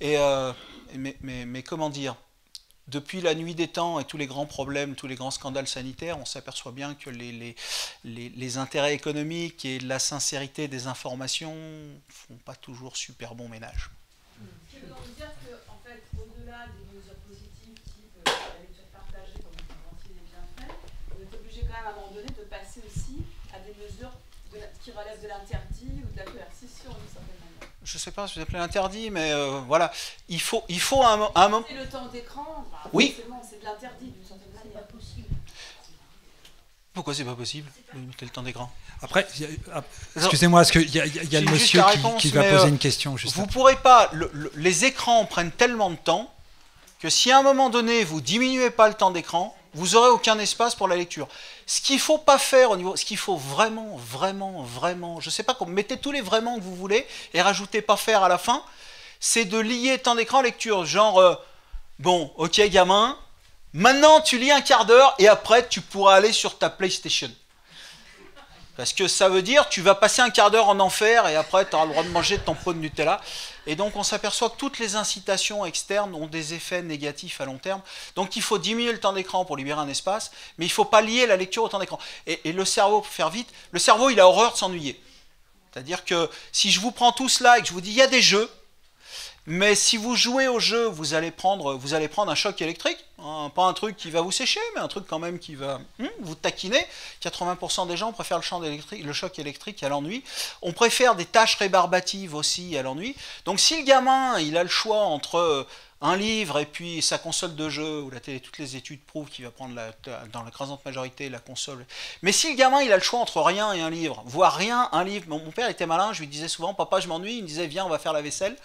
Mais comment dire, depuis la nuit des temps et tous les grands problèmes, tous les grands scandales sanitaires, on s'aperçoit bien que les intérêts économiques et la sincérité des informations font pas toujours super bon ménage. Ce qui veut donc dire qu'en fait, au-delà des mesures positives, type la lecture partagée, comme vous commentiez les bienfaits, on est obligé quand même à un moment donné de passer aussi à des mesures qui relèvent de l'interdit ou de la coercition d'une certaine manière. Je ne sais pas si vous appelez l'interdit, mais voilà, il faut un moment... C'est le temps d'écran, bah, oui. C'est de l'interdit d'une certaine manière. C'est pas possible. Pourquoi c'est pas possible de limiter le temps d'écran? Après, excusez-moi, est-ce qu'il y a le monsieur qui va poser une question juste vous ne pourrez pas, les écrans prennent tellement de temps que si à un moment donné vous diminuez pas le temps d'écran, vous n'aurez aucun espace pour la lecture. Ce qu'il ne faut pas faire au niveau, ce qu'il faut vraiment, je ne sais pas, mettez tous les vraiment que vous voulez et rajoutez pas faire à la fin, c'est de lier temps d'écran à lecture. Genre, bon, ok gamin, maintenant tu lis un quart d'heure et après tu pourras aller sur ta PlayStation. Parce que ça veut dire tu vas passer un quart d'heure en enfer et après tu auras le droit de manger ton pot de Nutella. Et donc on s'aperçoit que toutes les incitations externes ont des effets négatifs à long terme. Donc il faut diminuer le temps d'écran pour libérer un espace, mais il ne faut pas lier la lecture au temps d'écran. Et le cerveau, pour faire vite, le cerveau il a horreur de s'ennuyer. C'est-à-dire que si je vous prends tout cela et que je vous dis il y a des jeux, mais si vous jouez au jeu, vous allez prendre un choc électrique, hein, pas un truc qui va vous sécher, mais un truc quand même qui va vous taquiner. 80% des gens préfèrent le choc électrique à l'ennui. On préfère des tâches rébarbatives aussi à l'ennui. Donc si le gamin il a le choix entre un livre et puis sa console de jeu, ou la télé, toutes les études prouvent qu'il va prendre dans l'écrasante majorité la console. Mais si le gamin il a le choix entre rien et un livre, voire rien, un livre, mon père était malin, je lui disais souvent, papa je m'ennuie, il me disait viens on va faire la vaisselle.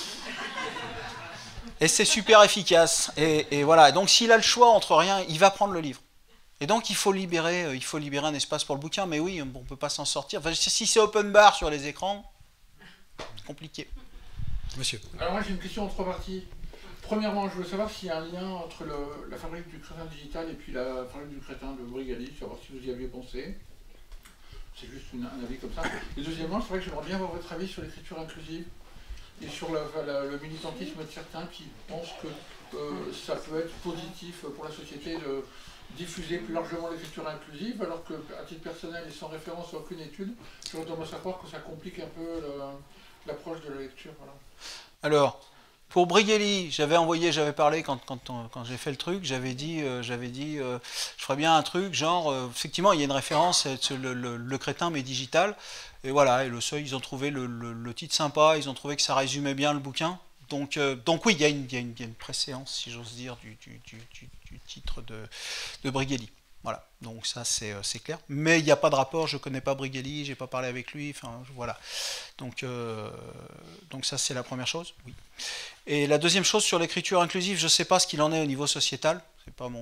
Et c'est super efficace. Et voilà, donc s'il a le choix entre rien, il va prendre le livre. Et donc il faut libérer un espace pour le bouquin, mais oui, on ne peut pas s'en sortir. Enfin, si c'est open bar sur les écrans, c'est compliqué. Monsieur. Alors moi j'ai une question en trois parties. Premièrement, je veux savoir s'il y a un lien entre la fabrique du crétin digital et puis la fabrique du crétin de Brigali, savoir si vous y aviez pensé. C'est juste un avis comme ça. Et deuxièmement, c'est vrai que j'aimerais bien avoir votre avis sur l'écriture inclusive et sur le militantisme de certains qui pensent que ça peut être positif pour la société de diffuser plus largement l'écriture inclusive, alors qu'à titre personnel et sans référence à aucune étude, j'aurais tendance à croire que ça complique un peu l'approche de la lecture. Voilà. Alors, pour Brigelli, j'avais parlé quand j'ai fait le truc, j'avais dit, je ferais bien un truc, genre, effectivement, il y a une référence, le crétin mais digital, et voilà, et le Seuil, ils ont trouvé le titre sympa, ils ont trouvé que ça résumait bien le bouquin, donc oui, il y a une préséance, si j'ose dire, du titre de Brigelli. Voilà, donc ça c'est clair. Mais il n'y a pas de rapport, je ne connais pas Brigelli, je n'ai pas parlé avec lui, enfin voilà. Donc ça c'est la première chose, oui. Et la deuxième chose sur l'écriture inclusive, je ne sais pas ce qu'il en est au niveau sociétal. C'est pas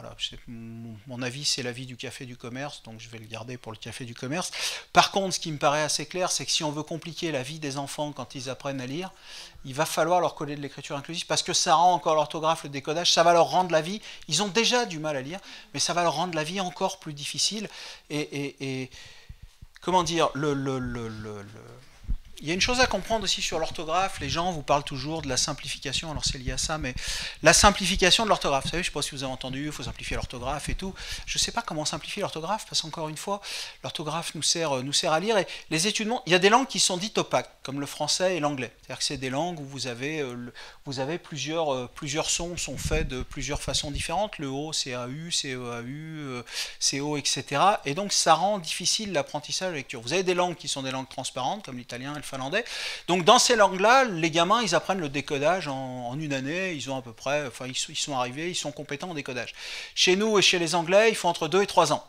mon avis, c'est l'avis du Café du Commerce, donc je vais le garder pour le Café du Commerce. Par contre, ce qui me paraît assez clair, c'est que si on veut compliquer la vie des enfants quand ils apprennent à lire, il va falloir leur coller de l'écriture inclusive, parce que ça rend encore l'orthographe, le décodage, ça va leur rendre la vie, ils ont déjà du mal à lire, mais ça va leur rendre la vie encore plus difficile. Et comment dire, il y a une chose à comprendre aussi sur l'orthographe, les gens vous parlent toujours de la simplification, alors c'est lié à ça, mais la simplification de l'orthographe, vous savez, je ne sais pas si vous avez entendu, il faut simplifier l'orthographe et tout, je ne sais pas comment simplifier l'orthographe, parce qu'encore une fois, l'orthographe nous sert à lire, et les études montrent, il y a des langues qui sont dites opaques, comme le français et l'anglais, c'est-à-dire que c'est des langues où vous avez plusieurs sons sont faits de plusieurs façons différentes, le O c'est AU, c'est EAU, c'est O, etc., et donc ça rend difficile l'apprentissage de la lecture. Vous avez des langues qui sont des langues transparentes, comme l'italien et le finlandais. Donc dans ces langues-là, les gamins, ils apprennent le décodage en une année, ils ont à peu près, enfin ils sont arrivés, ils sont compétents en décodage. Chez nous et chez les Anglais, il faut entre 2 et 3 ans.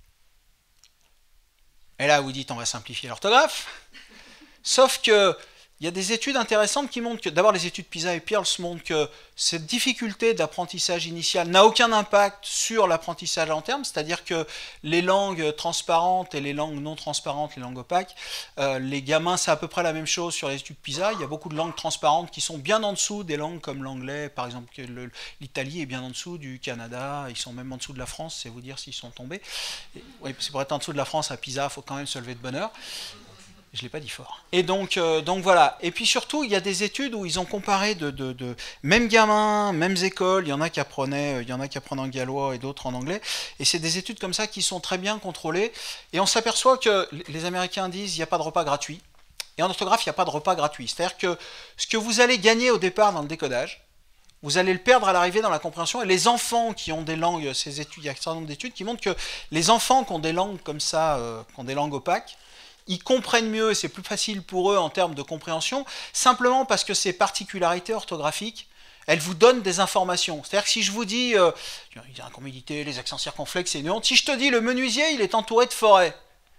Et là, vous dites, on va simplifier l'orthographe. Sauf que il y a des études intéressantes qui montrent que, d'abord les études PISA et Pearls montrent que cette difficulté d'apprentissage initial n'a aucun impact sur l'apprentissage à long terme, c'est-à-dire que les langues transparentes et les langues non transparentes, les langues opaques, les gamins, c'est à peu près la même chose sur les études PISA. Il y a beaucoup de langues transparentes qui sont bien en dessous des langues comme l'anglais, par exemple, l'Italie est bien en dessous du Canada, ils sont même en dessous de la France, c'est vous dire s'ils sont tombés. Oui, c'est pour être en dessous de la France à PISA, il faut quand même se lever de bonne heure. Je ne l'ai pas dit fort. Et donc voilà. Et puis surtout, il y a des études où ils ont comparé de mêmes gamins, mêmes écoles. Il y en a qui apprenaient en gallois et d'autres en anglais. Et c'est des études comme ça qui sont très bien contrôlées. Et on s'aperçoit que les Américains disent il n'y a pas de repas gratuit. Et en orthographe, il n'y a pas de repas gratuit. C'est-à-dire que ce que vous allez gagner au départ dans le décodage, vous allez le perdre à l'arrivée dans la compréhension. Et les enfants qui ont des langues, ces études, il y a un certain nombre d'études qui montrent que les enfants qui ont des langues comme ça, qui ont des langues opaques, ils comprennent mieux et c'est plus facile pour eux en termes de compréhension, simplement parce que ces particularités orthographiques, elles vous donnent des informations. C'est-à-dire que si je vous dis, les incommodités, les accents circonflexes et nuances, si je te dis le menuisier, il est entouré de forêts,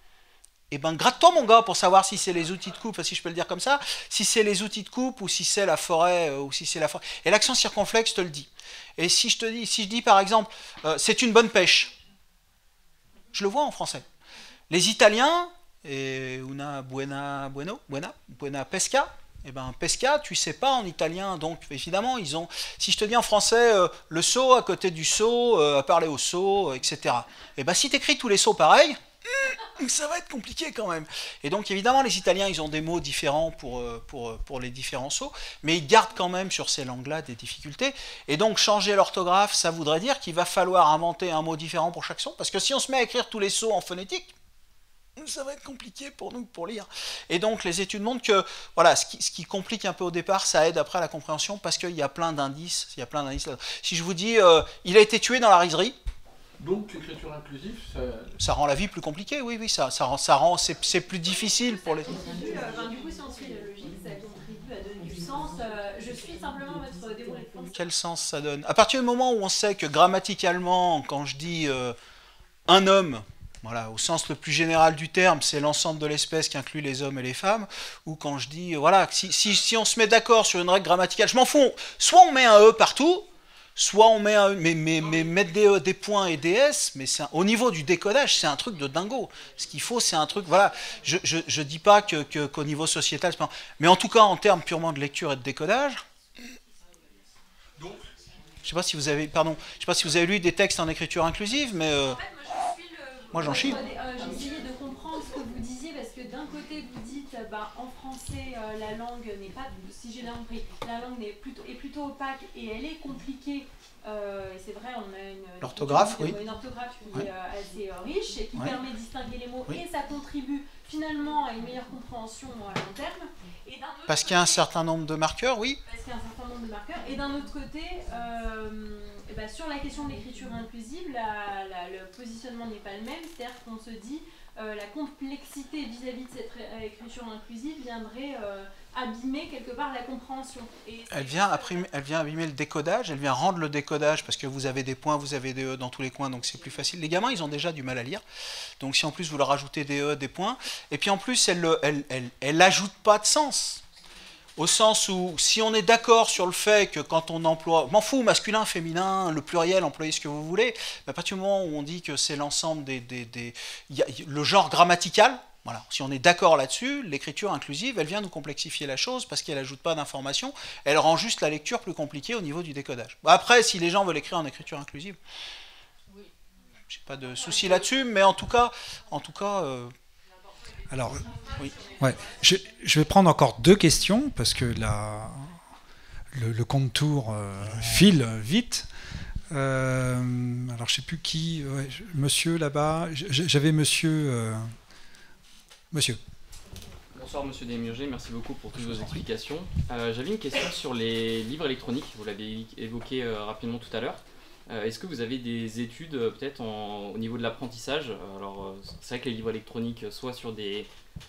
eh ben gratte-toi mon gars pour savoir si c'est les outils de coupe, si je peux le dire comme ça, si c'est les outils de coupe ou si c'est la forêt, ou si c'est la forêt. Et l'accent circonflexe te le dit. Et si je dis par exemple, c'est une bonne pêche, je le vois en français. Les Italiens, et una buena pesca, et ben pesca, tu sais pas en italien, donc évidemment ils ont. Si je te dis en français le seau à côté du seau, à parler au seau, etc. Et ben si tu écris tous les seaux pareils, ça va être compliqué quand même. Et donc évidemment les Italiens ils ont des mots différents pour les différents seaux, mais ils gardent quand même sur ces langues-là des difficultés. Et donc changer l'orthographe, ça voudrait dire qu'il va falloir inventer un mot différent pour chaque son, parce que si on se met à écrire tous les seaux en phonétique, ça va être compliqué pour nous pour lire. Et donc les études montrent que voilà, ce qui complique un peu au départ, ça aide après à la compréhension parce qu'il y a plein d'indices. Si je vous dis il a été tué dans la rizerie, donc l'écriture inclusive, ça rend la vie plus compliquée. Oui, ça rend c'est plus difficile pour les. Du coup, si on suit la logique, ça contribue à donner du sens. Je suis simplement votre développement. Quel sens ça donne? À partir du moment où on sait que grammaticalement, quand je dis un homme, voilà, au sens le plus général du terme, c'est l'ensemble de l'espèce qui inclut les hommes et les femmes, ou quand je dis, voilà, si on se met d'accord sur une règle grammaticale, je m'en fous, soit on met un E partout, soit on met un E, mais mettre des points et des S, mais au niveau du décodage, c'est un truc de dingo. Ce qu'il faut, c'est un truc, voilà, je dis pas qu'au niveau sociétal, mais en tout cas, en termes purement de lecture et de décodage, je sais pas si vous avez lu des textes en écriture inclusive, mais... moi j'en chie. J'ai essayé de comprendre ce que vous disiez parce que d'un côté vous dites en français la langue n'est pas, si j'ai bien compris, la langue est plutôt opaque et elle est compliquée. C'est vrai, on a une orthographe qui est assez riche et qui permet de distinguer les mots et ça contribue finalement à une meilleure compréhension à long terme. Parce qu'il y a un certain nombre de marqueurs, oui. Parce qu'il y a un certain nombre de marqueurs. Et d'un autre côté, sur la question de l'écriture inclusive, le positionnement n'est pas le même. C'est-à-dire qu'on se dit la complexité vis-à-vis de cette écriture inclusive viendrait abîmer quelque part la compréhension. Elle vient abîmer le décodage, elle vient rendre le décodage, parce que vous avez des points, vous avez des E dans tous les coins, donc c'est plus facile. Les gamins, ils ont déjà du mal à lire. Donc si en plus vous leur ajoutez des E, des points, et puis en plus, elle n'ajoute pas de sens. Au sens où, si on est d'accord sur le fait que quand on emploie, m'en fous, masculin, féminin, le pluriel, employez ce que vous voulez, mais à partir du moment où on dit que c'est l'ensemble le genre grammatical, voilà, si on est d'accord là-dessus, l'écriture inclusive, elle vient nous complexifier la chose parce qu'elle n'ajoute pas d'informations, elle rend juste la lecture plus compliquée au niveau du décodage. Après, si les gens veulent écrire en écriture inclusive, j'ai pas de souci là-dessus, mais en tout cas. Alors, oui. Ouais, je vais prendre encore 2 questions parce que le contour file vite. Alors, je sais plus qui. Ouais, monsieur là-bas. J'avais monsieur. Monsieur. Bonsoir Monsieur Desmurger, merci beaucoup pour toutes vos explications. J'avais une question sur les livres électroniques. Vous l'avez évoqué rapidement tout à l'heure. Est-ce que vous avez des études peut-être au niveau de l'apprentissage? Alors c'est vrai que les livres électroniques, soit sur des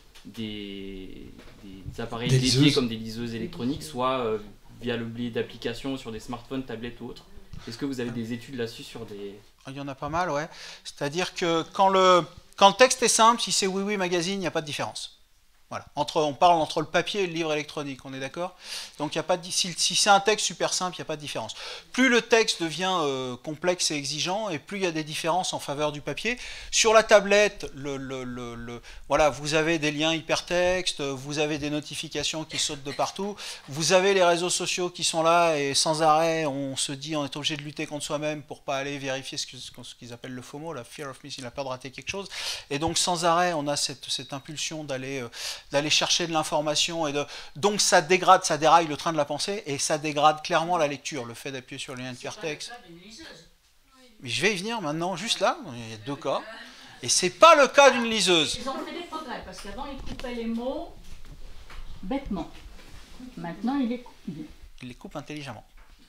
appareils dédiés comme des liseuses électroniques, soit via le biais d'applications sur des smartphones, tablettes ou autres. Est-ce que vous avez des études là-dessus sur des... Il y en a pas mal, ouais. C'est-à-dire que quand le texte est simple, si c'est Oui Oui Magazine, il n'y a pas de différence. Voilà. On parle entre le papier et le livre électronique, on est d'accord? Donc, y a pas de, si c'est un texte super simple, il n'y a pas de différence. Plus le texte devient complexe et exigeant, et plus il y a des différences en faveur du papier. Sur la tablette, voilà, vous avez des liens hypertextes, vous avez des notifications qui sautent de partout, vous avez les réseaux sociaux qui sont là, et sans arrêt, on se dit, on est obligé de lutter contre soi-même pour ne pas aller vérifier ce qu'ils appellent le FOMO, la fear of missing, la peur de rater quelque chose. Et donc, sans arrêt, on a cette impulsion d'aller chercher de l'information, donc ça déraille le train de la pensée, et ça dégrade clairement la lecture, le fait d'appuyer sur le lien hypertexte. Mais je vais y venir maintenant, juste là, il y a 2 cas, et c'est pas le cas d'une liseuse. Ils ont fait des progrès, parce qu'avant ils coupaient les mots bêtement. Maintenant ils les coupent Intelligemment.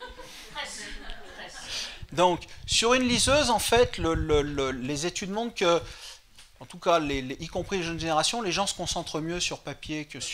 Donc, sur une liseuse, en fait, les études montrent que, en tout cas, y compris les jeunes générations, les gens se concentrent mieux sur papier que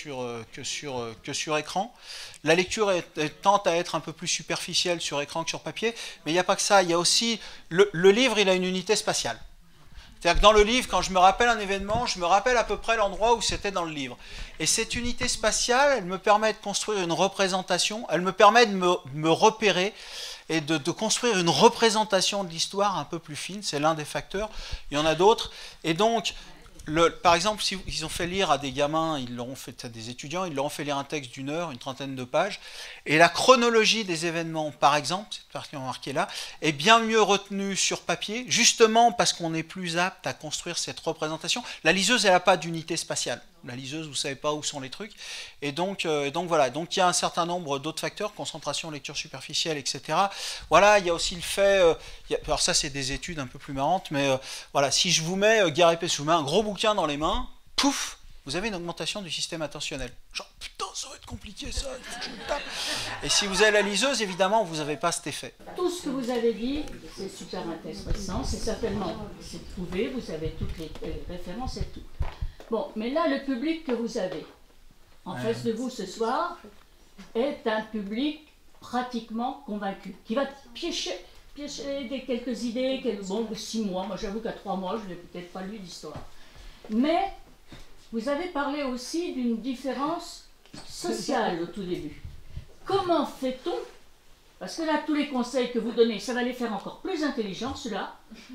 sur écran. La lecture tente à être un peu plus superficielle sur écran que sur papier, mais il n'y a pas que ça. Il y a aussi, le livre, il a une unité spatiale. C'est-à-dire que dans le livre, quand je me rappelle un événement, je me rappelle à peu près l'endroit où c'était dans le livre. Et cette unité spatiale, elle me permet de construire une représentation, elle me permet de me repérer, et de construire une représentation de l'histoire un peu plus fine, c'est l'un des facteurs, il y en a d'autres, et donc, par exemple, si ils ont fait lire à des gamins, à des étudiants, ils leur ont fait lire un texte d'1 heure, une trentaine de pages, et la chronologie des événements, par exemple, cette partie marquée là, est bien mieux retenue sur papier, justement parce qu'on est plus apte à construire cette représentation. La liseuse, elle n'a pas d'unité spatiale. La liseuse, vous ne savez pas où sont les trucs. Et donc voilà. Donc il y a un certain nombre d'autres facteurs, concentration, lecture superficielle, etc. Voilà, il y a aussi le fait... alors ça, c'est des études un peu plus marrantes, mais voilà, si je vous mets, Gary P, je vous mets un gros bouquin dans les mains, pouf, vous avez une augmentation du système attentionnel. Genre, putain, ça va être compliqué, ça, il faut que je me tape. Et si vous avez la liseuse, évidemment, vous n'avez pas cet effet. Tout ce que vous avez dit, c'est super intéressant, c'est certainement, c'est prouvé, vous avez toutes les références et tout. Bon, mais là, le public que vous avez en face de vous ce soir est un public pratiquement convaincu, qui va piocher quelques idées, bon, 6 mois, moi j'avoue qu'à 3 mois, je n'ai peut-être pas lu l'histoire. Mais vous avez parlé aussi d'une différence sociale au tout début. Comment fait-on? Parce que là, tous les conseils que vous donnez, ça va les faire encore plus intelligents, ceux-là,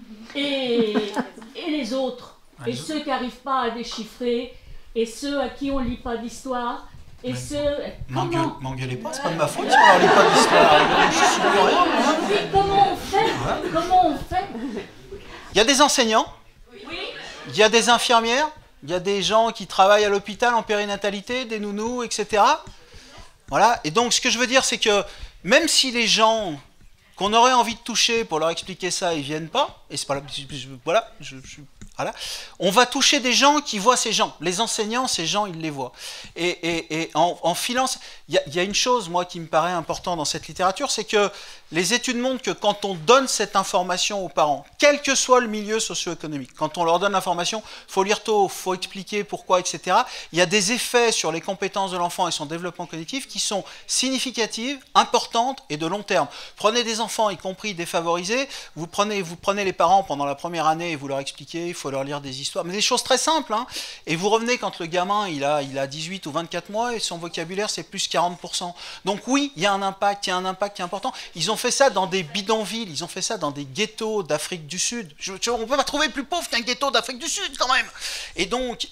et les autres. Et ceux qui n'arrivent pas à déchiffrer, et ceux à qui on ne lit pas d'histoire, et ceux... M'engueulez pas, c'est pas de ma faute si on ne lit pas d'histoire. Je suis plus rien. Oui, comment on fait? Comment on fait? Il y a des enseignants, il y a des infirmières, il y a des gens qui travaillent à l'hôpital en périnatalité, des nounous, etc. Voilà, et donc ce que je veux dire, c'est que même si les gens qu'on aurait envie de toucher pour leur expliquer ça, ils ne viennent pas, et c'est pas voilà, voilà. On va toucher des gens qui voient ces gens. Les enseignants, ces gens, ils les voient. Et en filant, il y a une chose, moi, qui me paraît importante dans cette littérature, c'est que les études montrent que quand on donne cette information aux parents, quel que soit le milieu socio-économique, quand on leur donne l'information, il faut lire tôt, il faut expliquer pourquoi, etc. Il y a des effets sur les compétences de l'enfant et son développement cognitif qui sont significatives, importantes et de long terme. Prenez des enfants, y compris défavorisés, vous prenez les parents pendant la première année et vous leur expliquez, il faut leur lire des histoires, mais des choses très simples, hein, et vous revenez quand le gamin il a 18 ou 24 mois et son vocabulaire c'est plus 40%. Donc oui, il y a un impact qui est important. Ils ont fait ça dans des bidonvilles, ils ont fait ça dans des ghettos d'Afrique du Sud. On ne peut pas trouver plus pauvre qu'un ghetto d'Afrique du Sud quand même. Et donc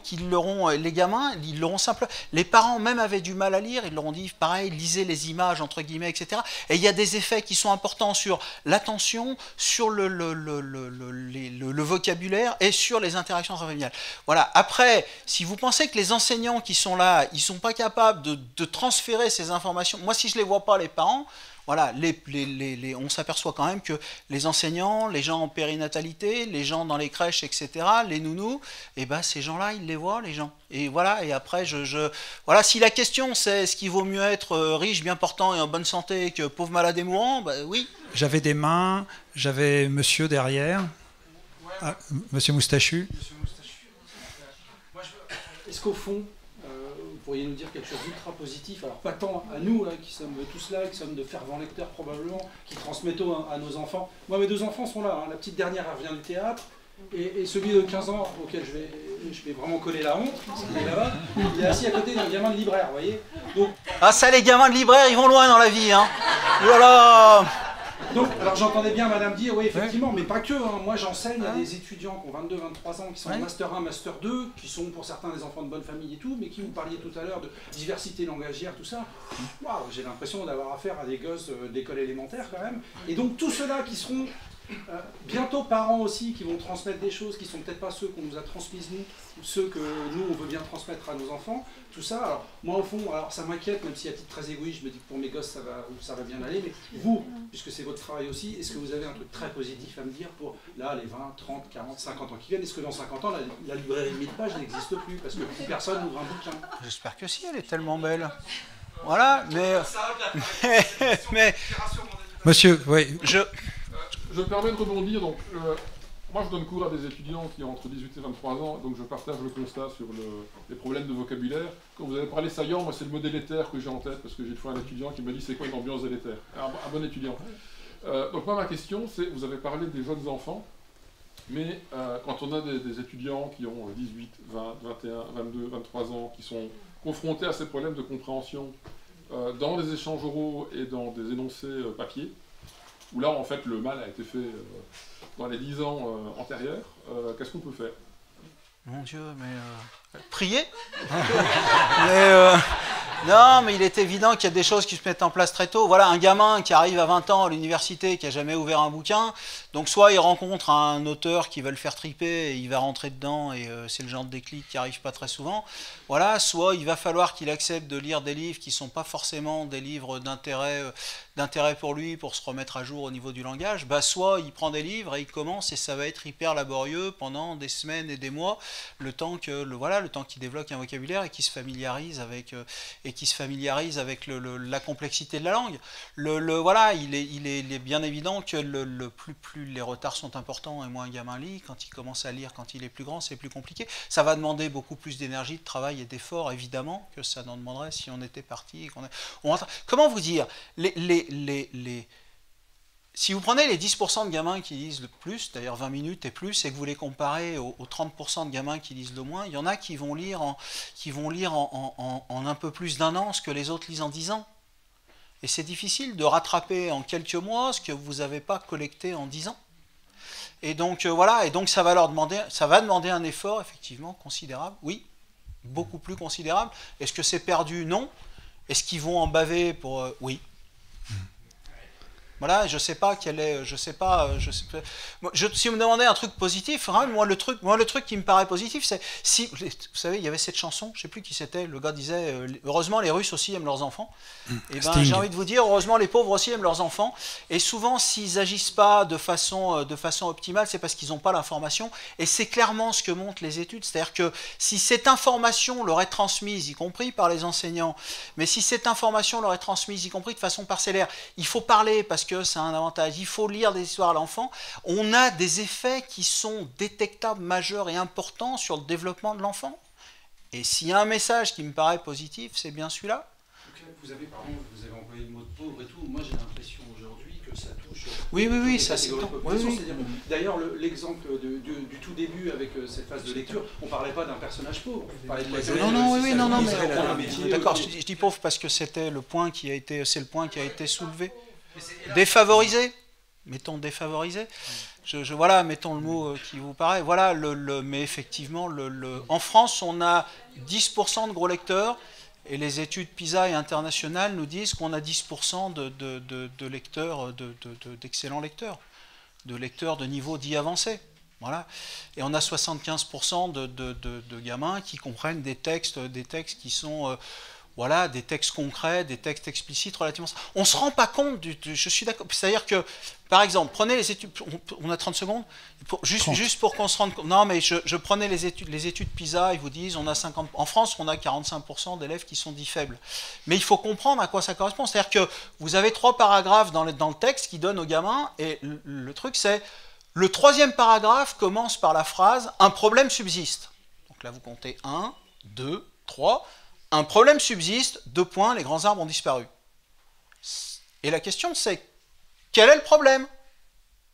les gamins, ils l'auront simplement. Les parents même avaient du mal à lire, ils leur ont dit pareil, lisez les images entre guillemets, etc. Et il y a des effets qui sont importants sur l'attention, sur le vocabulaire et sur les interactions familiales. Voilà. Après, si vous pensez que les enseignants qui sont là, ils ne sont pas capables de transférer ces informations, moi si je ne les vois pas, les parents, voilà, on s'aperçoit quand même que les enseignants, les gens en périnatalité, les gens dans les crèches, etc., les nounous, et ben ces gens-là, ils les voient, les gens. Et voilà, et après, voilà, si la question c'est est-ce qu'il vaut mieux être riche, bien portant et en bonne santé que pauvre, malade et mourant, ben oui. J'avais des mains, j'avais monsieur derrière. Ah, monsieur Moustachu. Est-ce qu'au fond, vous pourriez nous dire quelque chose d'ultra positif, alors pas tant à nous, là, qui sommes tous là, qui sommes de fervents lecteurs probablement, qui transmettons à nos enfants. Moi, mes 2 enfants sont là, hein. La petite dernière, elle revient du théâtre, Et celui de 15 ans auquel je vais vraiment coller la honte, il est là-bas, il est assis à côté d'un gamin de libraire, vous voyez. Donc, Ah ça, les gamins de libraire, ils vont loin dans la vie, hein. Voilà. donc, alors j'entendais bien madame dire, oui effectivement, mais pas que, hein. Moi j'enseigne à des étudiants qui ont 22, 23 ans, qui sont en Master 1, Master 2, qui sont pour certains des enfants de bonne famille et tout, mais qui vous parliez tout à l'heure de diversité langagière, tout ça. Waouh, j'ai l'impression d'avoir affaire à des gosses d'école élémentaire quand même. Et donc tous ceux-là qui seront bientôt parents aussi, qui vont transmettre des choses qui sont peut-être pas ceux qu'on nous a transmises nous, ou ceux que nous on veut bien transmettre à nos enfants, tout ça. Alors moi au fond, alors ça m'inquiète, même si à titre très égoïste, je me dis que pour mes gosses ça va bien aller, mais vous, puisque c'est votre travail aussi, est-ce que vous avez un truc très positif à me dire pour là les 20, 30, 40, 50 ans qui viennent? Est-ce que dans 50 ans la librairie 1000 pages n'existe plus parce que plus personne n'ouvre un bouquin? J'espère que si, elle est tellement belle. Voilà, mais Monsieur, oui. Je me permets de rebondir. Donc, moi, je donne cours à des étudiants qui ont entre 18 et 23 ans, donc je partage le constat sur les problèmes de vocabulaire. Quand vous avez parlé saillant, moi, c'est le mot délétère que j'ai en tête, parce que j'ai une fois un étudiant qui me dit c'est quoi une ambiance délétère. Un bon étudiant. Donc, moi, ma question, c'est, vous avez parlé des jeunes enfants, mais quand on a des étudiants qui ont 18, 20, 21, 22, 23 ans, qui sont confrontés à ces problèmes de compréhension dans des échanges oraux et dans des énoncés papier, où là, en fait, le mal a été fait dans les 10 ans antérieurs. Qu'est-ce qu'on peut faire? Mon Dieu, mais... prier. Non, mais il est évident qu'il y a des choses qui se mettent en place très tôt. Voilà, un gamin qui arrive à 20 ans à l'université, qui n'a jamais ouvert un bouquin, donc soit il rencontre un auteur qui va le faire triper et il va rentrer dedans, et c'est le genre de déclic qui n'arrive pas très souvent. Voilà, soit il va falloir qu'il accepte de lire des livres qui ne sont pas forcément des livres d'intérêt pour lui, pour se remettre à jour au niveau du langage. Bah, soit il prend des livres et il commence, et ça va être hyper laborieux pendant des semaines et des mois, le temps qu'il développe un vocabulaire et qu'il se familiarise avec... la complexité de la langue. Voilà, il est bien évident que plus les retards sont importants et moins un gamin lit, quand il commence à lire, quand il est plus grand, c'est plus compliqué. Ça va demander beaucoup plus d'énergie, de travail et d'effort, évidemment, que ça n'en demanderait si on était parti. Comment vous dire, si vous prenez les 10% de gamins qui lisent le plus, d'ailleurs 20 minutes et plus, et que vous les comparez aux 30% de gamins qui lisent le moins, il y en a qui vont lire en un peu plus d'un an ce que les autres lisent en 10 ans. Et c'est difficile de rattraper en quelques mois ce que vous n'avez pas collecté en 10 ans. Et donc voilà, et donc ça va demander un effort effectivement considérable, oui, beaucoup plus considérable. Est-ce que c'est perdu? Non. Est-ce qu'ils vont en baver pour... Oui. Voilà, je sais pas quel est, si vous me demandez un truc positif, hein, moi le truc qui me paraît positif, c'est si, vous savez, il y avait cette chanson, je sais plus qui c'était, le gars disait heureusement les Russes aussi aiment leurs enfants. Et ben j'ai envie de vous dire heureusement les pauvres aussi aiment leurs enfants. Et souvent s'ils agissent pas de façon optimale, c'est parce qu'ils n'ont pas l'information. Et c'est clairement ce que montrent les études, c'est-à-dire que si cette information leur est transmise, y compris par les enseignants, mais si cette information leur est transmise, y compris de façon parcellaire, il faut parler parce que c'est un avantage, il faut lire des histoires à l'enfant, on a des effets qui sont détectables, majeurs et importants sur le développement de l'enfant. Et s'il y a un message qui me paraît positif, c'est bien celui-là. Vous avez employé le mot de pauvre et tout, moi j'ai l'impression aujourd'hui que ça touche... Oui, ça c'est... D'ailleurs, l'exemple du tout début avec cette phase de lecture, on ne parlait pas d'un personnage pauvre. Non, mais... D'accord, je dis pauvre parce que c'était le point qui a été soulevé. Défavorisé, mettons défavorisé. Voilà, mettons le mot qui vous paraît. Voilà, mais effectivement, en France, on a 10% de gros lecteurs, et les études PISA et internationales nous disent qu'on a 10% de lecteurs, d'excellents lecteurs, de lecteurs de niveau dit avancé. Voilà. Et on a 75% de gamins qui comprennent des textes qui sont... Voilà, des textes concrets, des textes explicites relativement... On ne se rend pas compte, je suis d'accord, c'est-à-dire que, par exemple, prenez les études, on a 30 secondes, juste pour qu'on se rende compte, non mais je prenais les études PISA, ils vous disent, en France, on a 45% d'élèves qui sont dits faibles. Mais il faut comprendre à quoi ça correspond, c'est-à-dire que vous avez 3 paragraphes dans le texte qui donnent aux gamins, et le truc c'est, le 3e paragraphe commence par la phrase « Un problème subsiste ». Donc là vous comptez 1, 2, 3... Un problème subsiste, 2 points, les grands arbres ont disparu. Et la question c'est, quel est le problème?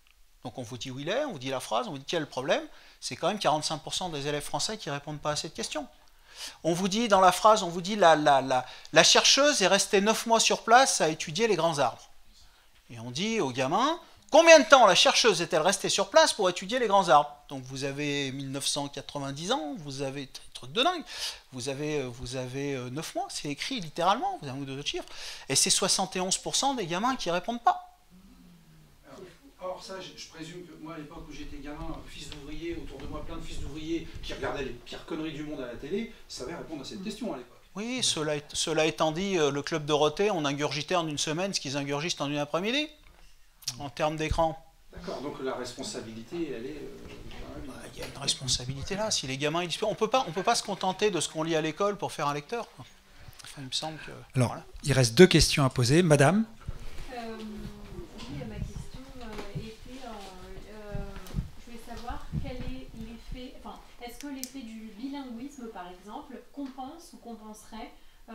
Donc on vous dit où il est, on vous dit la phrase, on vous dit quel est le problème. C'est quand même 45% des élèves français qui ne répondent pas à cette question. On vous dit dans la phrase, on vous dit la chercheuse est restée 9 mois sur place à étudier les grands arbres. Et on dit aux gamins, combien de temps la chercheuse est-elle restée sur place pour étudier les grands arbres? Donc vous avez 1990 ans, vous avez un truc de dingue, vous avez 9 mois, c'est écrit littéralement, vous avez un ou deux autres chiffres, et c'est 71% des gamins qui ne répondent pas. Or ça, je présume que moi à l'époque où j'étais gamin, fils d'ouvrier, autour de moi plein de fils d'ouvriers qui regardaient les pires conneries du monde à la télé, savaient répondre à cette question à l'époque. Oui, cela étant dit, le club Dorothée, on ingurgitait en une semaine ce qu'ils ingurgitent en une après-midi, en termes d'écran. D'accord, donc la responsabilité, elle est... Il y a une responsabilité là, si les gamins... On peut pas se contenter de ce qu'on lit à l'école pour faire un lecteur. Enfin, il me semble que... Alors, voilà. Il reste 2 questions à poser. Madame? Oui, ma question était... je voulais savoir quel est l'effet... Enfin, est-ce que l'effet du bilinguisme, par exemple, compense ou compenserait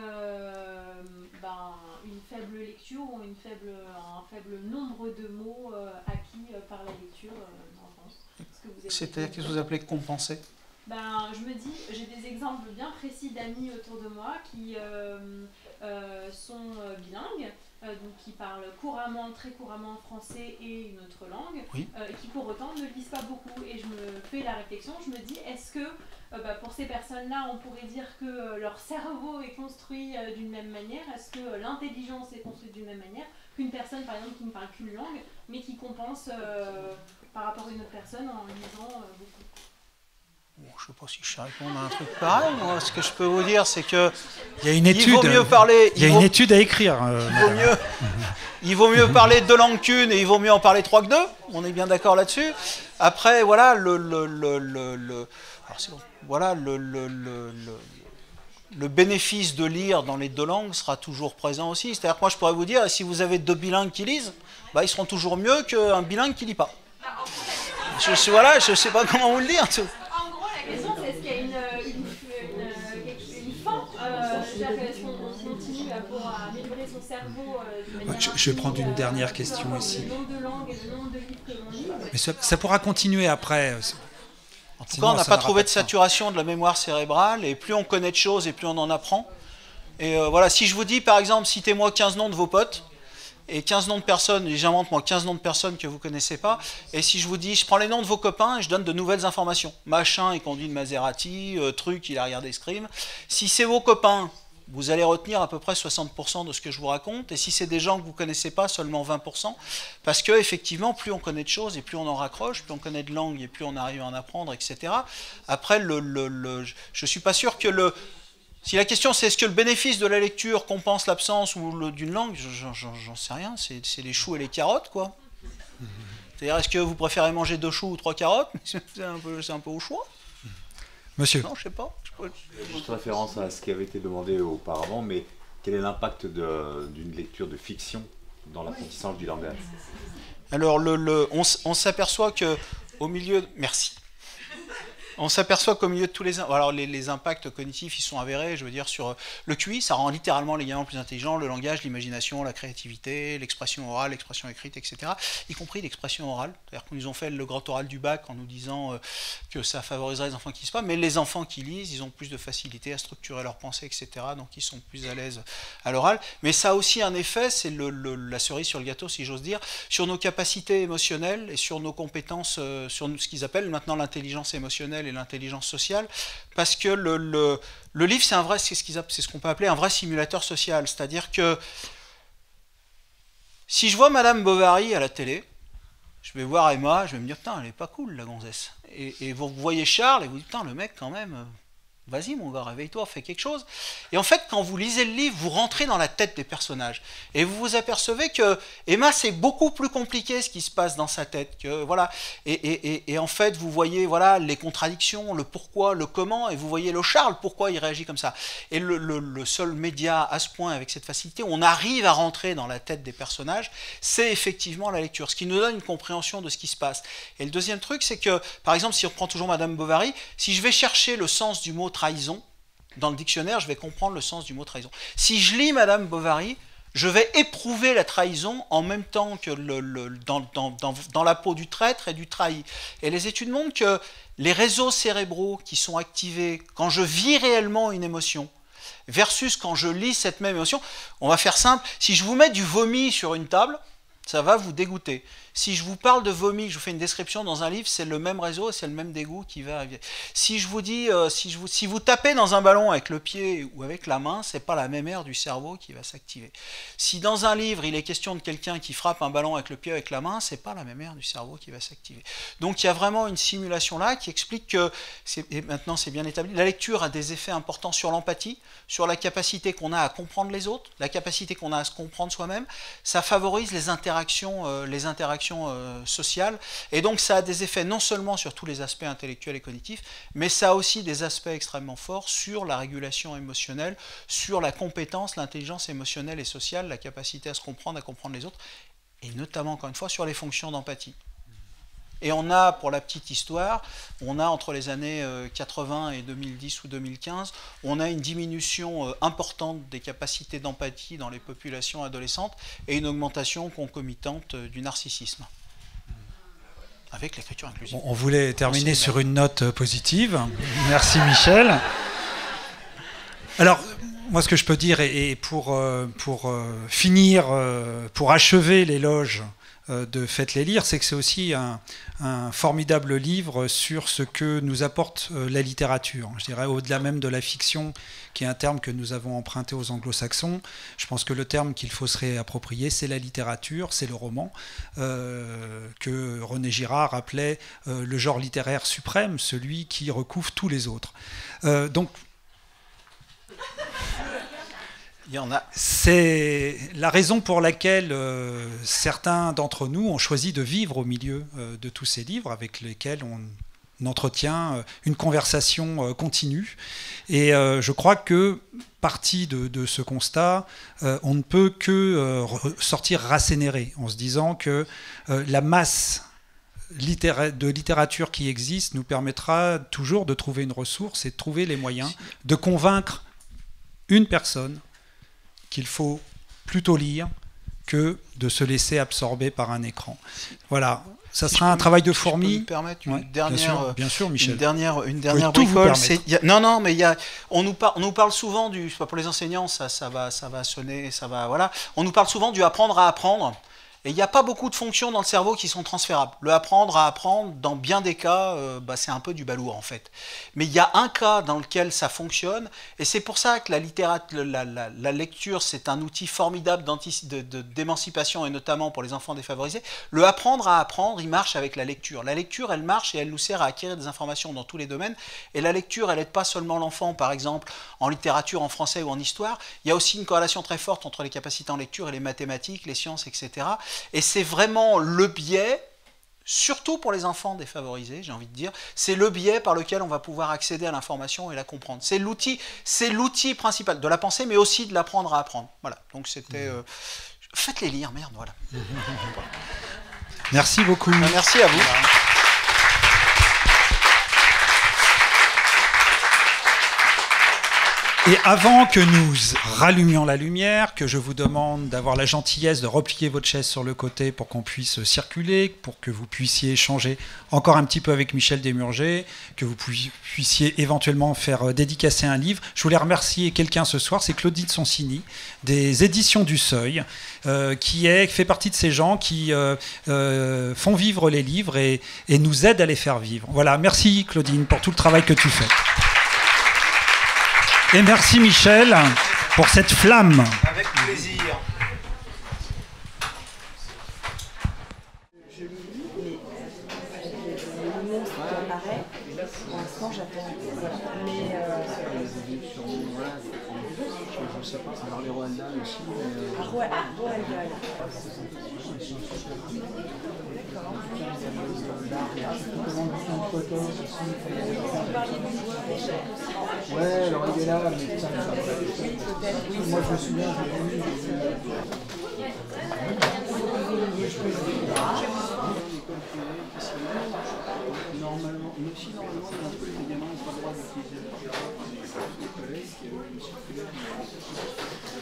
une faible lecture ou un faible nombre de mots acquis par la lecture en France? C'est-à-dire qu'est-ce que vous appelez compenser? Je me dis, j'ai des exemples bien précis d'amis autour de moi qui sont bilingues, donc qui parlent très couramment français et une autre langue, oui. Et qui pour autant ne lisent pas beaucoup. Et je me fais la réflexion, je me dis, est-ce que pour ces personnes-là, on pourrait dire que leur cerveau est construit d'une même manière? Est-ce que l'intelligence est construite d'une même manière qu'une personne, par exemple, qui ne parle qu'une langue, mais qui compense par rapport à une autre personne en lisant beaucoup? Bon, je ne sais pas si je sais répondre à un truc pareil. Moi, ce que je peux vous dire, c'est que il y a une étude. Il vaut mieux parler. Il y a une étude à écrire. Il vaut mieux parler 2 langues qu'une et il vaut mieux en parler 3 que 2. On est bien d'accord là-dessus. Après, voilà le bénéfice de lire dans les 2 langues sera toujours présent aussi. C'est-à-dire que moi, je pourrais vous dire, si vous avez 2 bilingues qui lisent, ils seront toujours mieux qu'un bilingue qui ne lit pas. Je ne sais pas comment vous le dire. En gros, la question, c'est est-ce qu'il y a une fin est-ce qu'on continue à améliorer son cerveau de manière... Je vais prendre une dernière question ici. Le nombre de langues et le nombre de livres que l'on lit. Mais ça pourra continuer après. En tout cas, on n'a pas trouvé de saturation de la mémoire cérébrale, et plus on connaît de choses, et plus on en apprend. Et voilà, si je vous dis, par exemple, citez-moi 15 noms de vos potes, et 15 noms de personnes, j'invente moi 15 noms de personnes que vous ne connaissez pas, et si je vous dis, je prends les noms de vos copains et je donne de nouvelles informations. Machin, il conduit une Maserati, truc, il a regardé Scream. Si c'est vos copains, vous allez retenir à peu près 60% de ce que je vous raconte, et si c'est des gens que vous ne connaissez pas, seulement 20%, parce que effectivement, plus on connaît de choses, et plus on en raccroche, plus on connaît de langues, et plus on arrive à en apprendre, etc. Après, je ne suis pas sûr que si la question c'est est-ce que le bénéfice de la lecture compense l'absence d'une langue, j'en sais rien, c'est les choux et les carottes, quoi. C'est-à-dire, est-ce que vous préférez manger 2 choux ou 3 carottes? C'est un peu au choix. Monsieur. Non, je sais pas. Juste référence à ce qui avait été demandé auparavant, mais quel est l'impact d'une lecture de fiction dans l'apprentissage du langage? Alors, on s'aperçoit que au milieu... Merci. On s'aperçoit qu'au milieu de tous les impacts cognitifs, ils sont avérés, je veux dire, sur le QI, ça rend littéralement les gamins plus intelligents, le langage, l'imagination, la créativité, l'expression orale, l'expression écrite, etc., y compris l'expression orale. C'est-à-dire qu'on nous ont fait le grand oral du bac en nous disant que ça favoriserait les enfants qui lisent pas, mais les enfants qui lisent, ils ont plus de facilité à structurer leur pensée, etc., donc ils sont plus à l'aise à l'oral. Mais ça a aussi un effet, c'est la cerise sur le gâteau, si j'ose dire, sur nos capacités émotionnelles et sur nos compétences, sur ce qu'ils appellent maintenant l'intelligence émotionnelle et l'intelligence sociale, parce que le livre, c'est ce qu'on peut appeler un vrai simulateur social. C'est-à-dire que si je vois Madame Bovary à la télé, je vais voir Emma, je vais me dire, putain, elle est pas cool, la gonzesse. Et vous voyez Charles, et vous dites, putain, le mec, quand même, vas-y, mon gars, réveille-toi, fais quelque chose. Et en fait, quand vous lisez le livre, vous rentrez dans la tête des personnages. Et vous vous apercevez que Emma, c'est beaucoup plus compliqué ce qui se passe dans sa tête. Que, voilà. Et en fait, vous voyez voilà, les contradictions, le pourquoi, le comment, et vous voyez le Charles, pourquoi il réagit comme ça. Et le seul média à ce point, avec cette facilité, on arrive à rentrer dans la tête des personnages, c'est effectivement la lecture, ce qui nous donne une compréhension de ce qui se passe. Et le deuxième truc, c'est que, par exemple, si on reprend toujours Madame Bovary, si je vais chercher le sens du mot trahison, dans le dictionnaire, je vais comprendre le sens du mot trahison. Si je lis Madame Bovary, Je vais éprouver la trahison en même temps que dans la peau du traître et du trahi. Et les études montrent que les réseaux cérébraux qui sont activés quand je vis réellement une émotion versus quand je lis cette même émotion, on va faire simple, si je vous mets du vomi sur une table, ça va vous dégoûter. Si je vous parle de vomi, je vous fais une description dans un livre, c'est le même réseau, c'est le même dégoût qui va arriver. Si je vous dis, si vous tapez dans un ballon avec le pied ou avec la main, c'est pas la même aire du cerveau qui va s'activer. Si dans un livre, il est question de quelqu'un qui frappe un ballon avec le pied ou avec la main, c'est pas la même aire du cerveau qui va s'activer. Donc il y a vraiment une simulation là qui explique que, et maintenant c'est bien établi, la lecture a des effets importants sur l'empathie, sur la capacité qu'on a à comprendre les autres, la capacité qu'on a à se comprendre soi-même. Ça favorise les interactions sociales, et donc ça a des effets non seulement sur tous les aspects intellectuels et cognitifs, mais ça a aussi des aspects extrêmement forts sur la régulation émotionnelle, sur la compétence, l'intelligence émotionnelle et sociale, la capacité à se comprendre, à comprendre les autres, et notamment, encore une fois, sur les fonctions d'empathie. Et on a, pour la petite histoire, on a entre les années 80 et 2010 ou 2015, on a une diminution importante des capacités d'empathie dans les populations adolescentes et une augmentation concomitante du narcissisme. Avec l'écriture inclusive. On voulait terminer sur une note positive. Merci Michel. Alors, moi ce que je peux dire, et pour finir, pour achever l'éloge de Faites-les lire, c'est que c'est aussi un formidable livre sur ce que nous apporte la littérature. Je dirais au-delà même de la fiction, qui est un terme que nous avons emprunté aux anglo-saxons. Je pense que le terme qu'il faut se réapproprier, c'est la littérature, c'est le roman, que René Girard appelait le genre littéraire suprême, celui qui recouvre tous les autres. Donc, il y en a. C'est la raison pour laquelle certains d'entre nous ont choisi de vivre au milieu de tous ces livres avec lesquels on entretient une conversation continue. Et je crois que, parti de ce constat, on ne peut que sortir rassénéré en se disant que la masse de littérature qui existe nous permettra toujours de trouver une ressource et de trouver les moyens de convaincre une personne qu'il faut plutôt lire que de se laisser absorber par un écran. Voilà, ça sera un travail de fourmi. Si je peux me permettre une dernière, bien sûr, Michel. Une dernière bricole. Non, mais on nous parle souvent du, pour les enseignants, ça va sonner, ça va, voilà. On nous parle souvent du apprendre à apprendre. Et il n'y a pas beaucoup de fonctions dans le cerveau qui sont transférables. Le apprendre à apprendre, dans bien des cas, c'est un peu du balourd en fait. Mais il y a un cas dans lequel ça fonctionne, et c'est pour ça que la lecture, c'est un outil formidable d'émancipation, et notamment pour les enfants défavorisés. Le apprendre à apprendre, il marche avec la lecture. La lecture, elle marche et elle nous sert à acquérir des informations dans tous les domaines. Et la lecture, elle n'aide pas seulement l'enfant, par exemple, en littérature, en français ou en histoire. Il y a aussi une corrélation très forte entre les capacités en lecture et les mathématiques, les sciences, etc. Et c'est vraiment le biais, surtout pour les enfants défavorisés, j'ai envie de dire, c'est le biais par lequel on va pouvoir accéder à l'information et la comprendre. C'est l'outil principal de la pensée, mais aussi de l'apprendre à apprendre. Voilà, donc c'était... Faites-les lire, merde, voilà. Merci beaucoup. Merci à vous. Et avant que nous rallumions la lumière, que je vous demande d'avoir la gentillesse de replier votre chaise sur le côté pour qu'on puisse circuler, pour que vous puissiez échanger encore un petit peu avec Michel Desmurger, que vous puissiez éventuellement faire dédicacer un livre. Je voulais remercier quelqu'un ce soir, c'est Claudine Sonsini, des Éditions du Seuil, qui fait partie de ces gens qui font vivre les livres et nous aident à les faire vivre. Voilà, merci Claudine pour tout le travail que tu fais. Et merci Michel pour cette flamme. Avec plaisir. Je lis, mais le monstre qui apparaît, pour l'instant j'attends. Mais je sais pas, alors les Rwanda aussi. Rwanda. Ouais, alors il est là, mais ça moi je me souviens, normalement, mais aussi normalement, les gamins n'ont pas le droit d'utiliser les collègues qui avaient une circulaire.